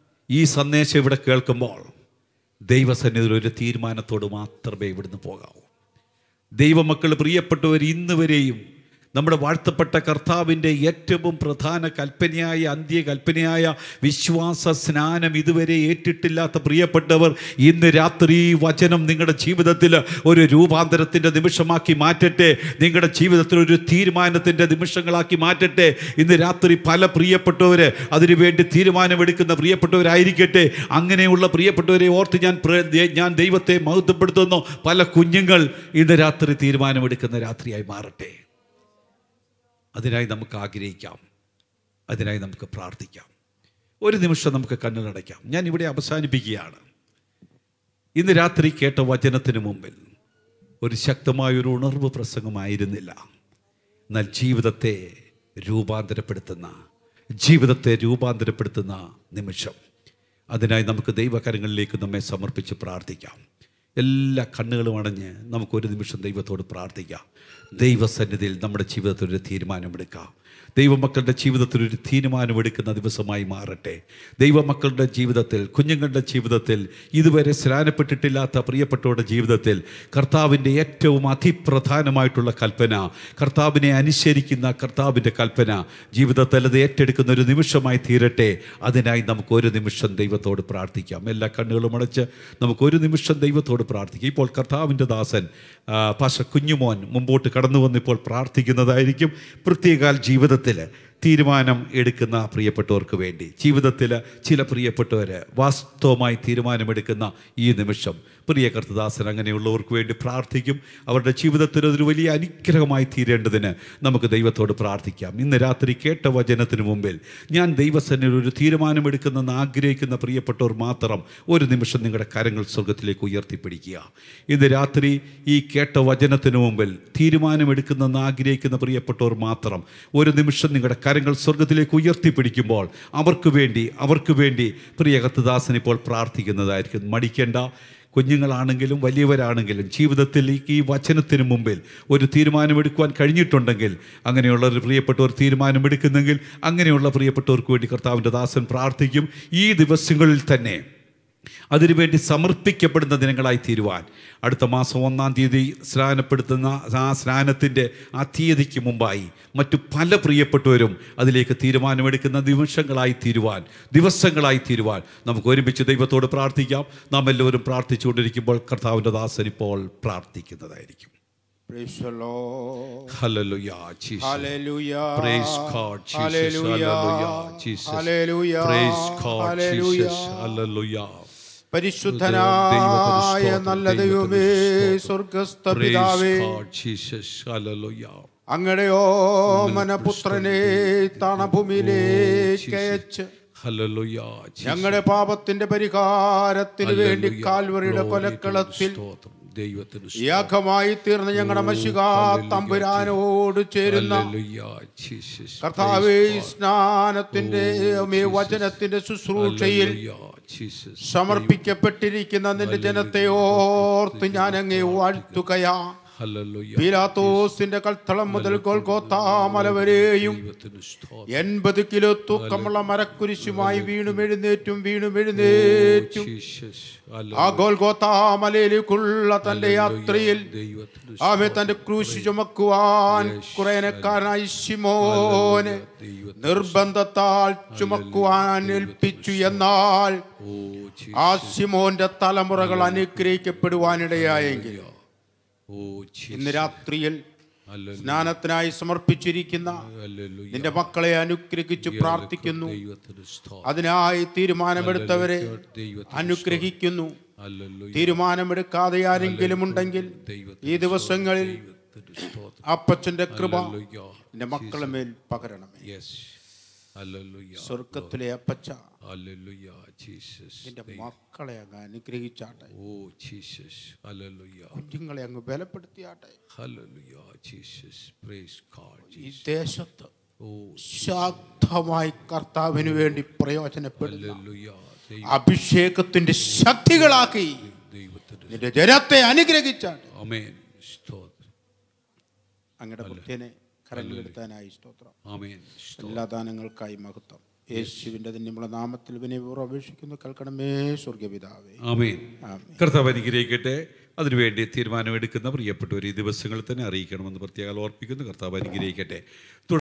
ഈ സന്ദേശം ഇവിടെ കേൾക്കുമ്പോൾ ദൈവസന്നിധിയിൽ ഒരു തീരുമാനത്തോട് മാത്രമേ ഇവിടുന്ന് പോകാവൂ. ദൈവമക്കൾ, പ്രിയപ്പെട്ടവർ, ഇന്ന് വരെയും നമ്മുടെ വാഴ്ത്തപ്പെട്ട കർത്താവിൻ്റെ ഏറ്റവും പ്രധാന കൽപ്പനയായ അന്ത്യകൽപ്പനയായ വിശ്വാസ സ്നാനം ഇതുവരെ ഏറ്റിട്ടില്ലാത്ത പ്രിയപ്പെട്ടവർ, ഇന്ന് രാത്രി ഈ വചനം നിങ്ങളുടെ ജീവിതത്തിൽ ഒരു രൂപാന്തരത്തിൻ്റെ നിമിഷമാക്കി മാറ്റട്ടെ, നിങ്ങളുടെ ജീവിതത്തിൽ ഒരു തീരുമാനത്തിൻ്റെ നിമിഷങ്ങളാക്കി മാറ്റട്ടെ. ഇന്ന് രാത്രി പല പ്രിയപ്പെട്ടവർ അതിനുവേണ്ടി തീരുമാനമെടുക്കുന്ന പ്രിയപ്പെട്ടവരായിരിക്കട്ടെ. അങ്ങനെയുള്ള പ്രിയപ്പെട്ടവരെ ഓർത്ത് ഞാൻ ഞാൻ ദൈവത്തെ മഹത്വപ്പെടുത്തുന്നു. പല കുഞ്ഞുങ്ങൾ ഇന്ന് രാത്രി തീരുമാനമെടുക്കുന്ന രാത്രിയായി മാറട്ടെ. അതിനായി നമുക്ക് ആഗ്രഹിക്കാം, അതിനായി നമുക്ക് പ്രാർത്ഥിക്കാം. ഒരു നിമിഷം നമുക്ക് കണ്ണുനടയ്ക്കാം. ഞാൻ ഇവിടെ അവസാനിപ്പിക്കുകയാണ്. ഇന്ന് രാത്രി കേട്ട വചനത്തിന് മുമ്പിൽ ഒരു ശക്തമായൊരു ഉണർവ് പ്രസംഗമായിരുന്നില്ല, എന്നാൽ ജീവിതത്തെ രൂപാന്തരപ്പെടുത്തുന്ന ജീവിതത്തെ രൂപാന്തരപ്പെടുത്തുന്ന നിമിഷം. അതിനായി നമുക്ക് ദൈവകരങ്ങളിലേക്ക് നമ്മെ സമർപ്പിച്ച് പ്രാർത്ഥിക്കാം. എല്ലാ കണ്ണുകളും അടഞ്ഞ് നമുക്കൊരു നിമിഷം ദൈവത്തോട് പ്രാർത്ഥിക്കാം. ദൈവസന്നിധിയിൽ നമ്മുടെ ജീവിതത്തിൽ ഒരു തീരുമാനമെടുക്കാം. ദൈവമക്കളുടെ ജീവിതത്തിൽ ഒരു തീരുമാനമെടുക്കുന്ന ദിവസമായി മാറട്ടെ. ദൈവമക്കളുടെ ജീവിതത്തിൽ, കുഞ്ഞുങ്ങളുടെ ജീവിതത്തിൽ, ഇതുവരെ സ്നാനപ്പെട്ടിട്ടില്ലാത്ത പ്രിയപ്പെട്ടവരുടെ ജീവിതത്തിൽ കർത്താവിൻ്റെ ഏറ്റവും അതിപ്രധാനമായിട്ടുള്ള കൽപ്പന, കർത്താവിനെ അനുസരിക്കുന്ന കർത്താവിൻ്റെ കൽപ്പന ജീവിതത്തിൽ അത് ഏറ്റെടുക്കുന്ന ഒരു നിമിഷമായി തീരട്ടെ. അതിനായി നമുക്ക് ഒരു നിമിഷം ദൈവത്തോട് പ്രാർത്ഥിക്കാം. എല്ലാ കണ്ണുകളും അടച്ച് നമുക്കൊരു നിമിഷം ദൈവത്തോട് പ്രാർത്ഥിക്കാം. ഇപ്പോൾ കർത്താവിൻ്റെ ദാസൻ പാഷ കുഞ്ഞുമോൻ മുമ്പോട്ട് കടന്നു വന്നിപ്പോൾ പ്രാർത്ഥിക്കുന്നതായിരിക്കും. പ്രത്യേക ജീവിതത്തിൽ തീരുമാനം എടുക്കുന്ന പ്രിയപ്പെട്ടവർക്ക് വേണ്ടി, ജീവിതത്തിൽ ചില പ്രിയപ്പെട്ടവർ വാസ്തവമായി തീരുമാനമെടുക്കുന്ന ഈ നിമിഷം പ്രിയ കർത്തദാസൻ അങ്ങനെയുള്ളവർക്ക് വേണ്ടി പ്രാർത്ഥിക്കും. അവരുടെ ജീവിതത്തിൽ അതൊരു വലിയ അനുഗ്രഹമായി തീരേണ്ടതിന് നമുക്ക് ദൈവത്തോട് പ്രാർത്ഥിക്കാം. ഇന്ന് രാത്രി കേട്ട വചനത്തിന് മുമ്പിൽ ഞാൻ ദൈവസന്നിധിയിൽ ഒരു തീരുമാനമെടുക്കുന്നെന്ന് ആഗ്രഹിക്കുന്ന പ്രിയപ്പെട്ടവർ മാത്രം ഒരു നിമിഷം നിങ്ങളുടെ കരങ്ങൾ സ്വർഗത്തിലേക്ക് ഉയർത്തിപ്പിടിക്കുക. ഇന്ന് രാത്രി ഈ കേട്ട വചനത്തിന് മുമ്പിൽ തീരുമാനമെടുക്കുന്നെന്ന് ആഗ്രഹിക്കുന്ന പ്രിയപ്പെട്ടവർ മാത്രം ഒരു നിമിഷം നിങ്ങളുടെ കരങ്ങൾ സ്വർഗത്തിലേക്ക് ഉയർത്തിപ്പിടിക്കുമ്പോൾ അവർക്ക് വേണ്ടി അവർക്ക് വേണ്ടി പ്രിയ കർത്തദാസൻ ഇപ്പോൾ പ്രാർത്ഥിക്കുന്നതായിരിക്കും. മടിക്കേണ്ട. കുഞ്ഞുങ്ങളാണെങ്കിലും വലിയവരാണെങ്കിലും ജീവിതത്തിൽ ഈ വചനത്തിന് മുമ്പിൽ ഒരു തീരുമാനമെടുക്കുവാൻ കഴിഞ്ഞിട്ടുണ്ടെങ്കിൽ, അങ്ങനെയുള്ള ഒരു പ്രിയപ്പെട്ടവർ തീരുമാനമെടുക്കുന്നെങ്കിൽ അങ്ങനെയുള്ള പ്രിയപ്പെട്ടവർക്ക് വേണ്ടി കർത്താവിൻ്റെ ദാസൻ പ്രാർത്ഥിക്കും. ഈ ദിവസങ്ങളിൽ തന്നെ അതിനുവേണ്ടി സമർപ്പിക്കപ്പെടുന്ന ദിനങ്ങളായി തീരുവാൻ അടുത്ത മാസം ഒന്നാം തീയതി സ്നാനപ്പെടുത്തുന്ന ആ സ്നാനത്തിൻ്റെ ആ തീയതിക്ക് മുമ്പായി മറ്റു പല പ്രിയപ്പെട്ടവരും അതിലേക്ക് തീരുമാനമെടുക്കുന്ന നിമിഷങ്ങളായി തീരുവാൻ, ദിവസങ്ങളായി തീരുവാൻ നമുക്ക് ഒരുമിച്ച് ദൈവത്തോട് പ്രാർത്ഥിക്കാം. നാം എല്ലാവരും പ്രാർത്ഥിച്ചുകൊണ്ടിരിക്കുമ്പോൾ കർത്താവിൻ്റെ ദാസൻ ഇപ്പോൾ പ്രാർത്ഥിക്കുന്നതായിരിക്കും. Praise the Lord. Hallelujah, Jesus. Hallelujah. Praise God, Jesus. Hallelujah. Hallelujah, Jesus. Hallelujah. Praise God, Hallelujah. Jesus. Hallelujah. പരിശുദ്ധനായ നല്ല ദൈവമേ, സ്വർഗസ്ഥ പിതാവേ, അങ്ങയുടെ ഓമനപുത്രനെ താണഭൂമിയിലേക്ക് അയച്ച് ഞങ്ങളുടെ പാപത്തിന്റെ പരിഹാരത്തിന് വേണ്ടി കാൽവറിയുടെ കൊലക്കളത്തിൽ യാഗമായി തീർന്ന ഞങ്ങളുടെ മശിഹാ തമ്പുരാനോട് ചേരുന്ന കർത്താവേ, സ്നാനത്തിന്റെ വചനത്തിന്റെ ശുശ്രൂഷയിൽ സമർപ്പിക്കപ്പെട്ടിരിക്കുന്ന നിന്റെ ജനത്തെ ഓർത്ത് ഞാൻ അങ്ങേ വാഴ്ത്തുകയാ. പീലാത്തോസിന്റെ കൽത്തളം മുതൽ ഗോൽഗോഥാ മല വരെയും എൺപത് കിലോ തൂക്കമുള്ള മരക്കുരിശുമായി വീണും എഴുന്നേറ്റും വീണും എഴുന്നേറ്റും ആ ഗോൽഗോഥാ മലയിലേക്കുള്ള തന്റെ യാത്രയിൽ ആമേ തന്റെ ക്രൂശ് ചുമക്കുവാൻ കുറേനക്കാരനായി ശിമോനെ നിർബന്ധത്താൽ ചുമക്കുവാൻ ഏൽപ്പിച്ചു. എന്നാൽ ആ ശിമോന്റെ തലമുറകൾ അനുഗ്രഹിക്കപ്പെടുവാനിടയായെങ്കിൽ ഇന്ന് രാത്രിയിൽ സ്നാനത്തിനായി സമർപ്പിച്ചിരിക്കുന്ന നിന്റെ മക്കളെ അനുഗ്രഹിച്ച് പ്രാർത്ഥിക്കുന്നു. അതിനായി തീരുമാനമെടുത്തവരെ അനുഗ്രഹിക്കുന്നു. തീരുമാനമെടുക്കാതെ ആരെങ്കിലും ഉണ്ടെങ്കിൽ ഈ ദിവസങ്ങളിൽ അപ്പച്ചന്റെ കൃപ നിന്റെ മക്കളെ മേൽ പകരണമേ. സ്വർഗത്തിലെ അപ്പച്ച, നിന്റെ മക്കളെ അങ്ങ് അനുഗ്രഹിച്ചാട്ടെ. കുഞ്ഞുങ്ങളെ അങ്ങ് ബലപ്പെടുത്തിയാട്ടെ. ഈ ദേശത്ത് ശക്തമായി കർത്താവിന് വേണ്ടി പ്രയോജനപ്പെടുന്ന അഭിഷേകത്തിന്റെ ശക്തികളാക്കി നിന്റെ ജനത്തെ അനുഗ്രഹിച്ചാട്ടെ. അങ്ങയുടെ ഭക്തനെ കരങ്ങളെടുത്താനായി സ്തോത്രം. എല്ലാ ദാനങ്ങൾക്കായി മഹത്വം. യേശുവിന്റെ ധന്യമുള്ള നാമത്തിൽ വിനയപൂർവ്വം അപേക്ഷിക്കുന്നു, കേൾക്കണമേ സ്വർഗ്ഗപിതാവേ. ആമേൻ. കർത്താവ് അനുഗ്രഹിക്കട്ടെ. അതിനുവേണ്ടി തീരുമാനമെടുക്കുന്ന പ്രിയപ്പെട്ടവർ ഈ ദിവസങ്ങളിൽ തന്നെ അറിയിക്കണമെന്ന് പ്രത്യേകം ഓർപ്പിക്കുന്നു. കർത്താവ് അനുഗ്രഹിക്കട്ടെ.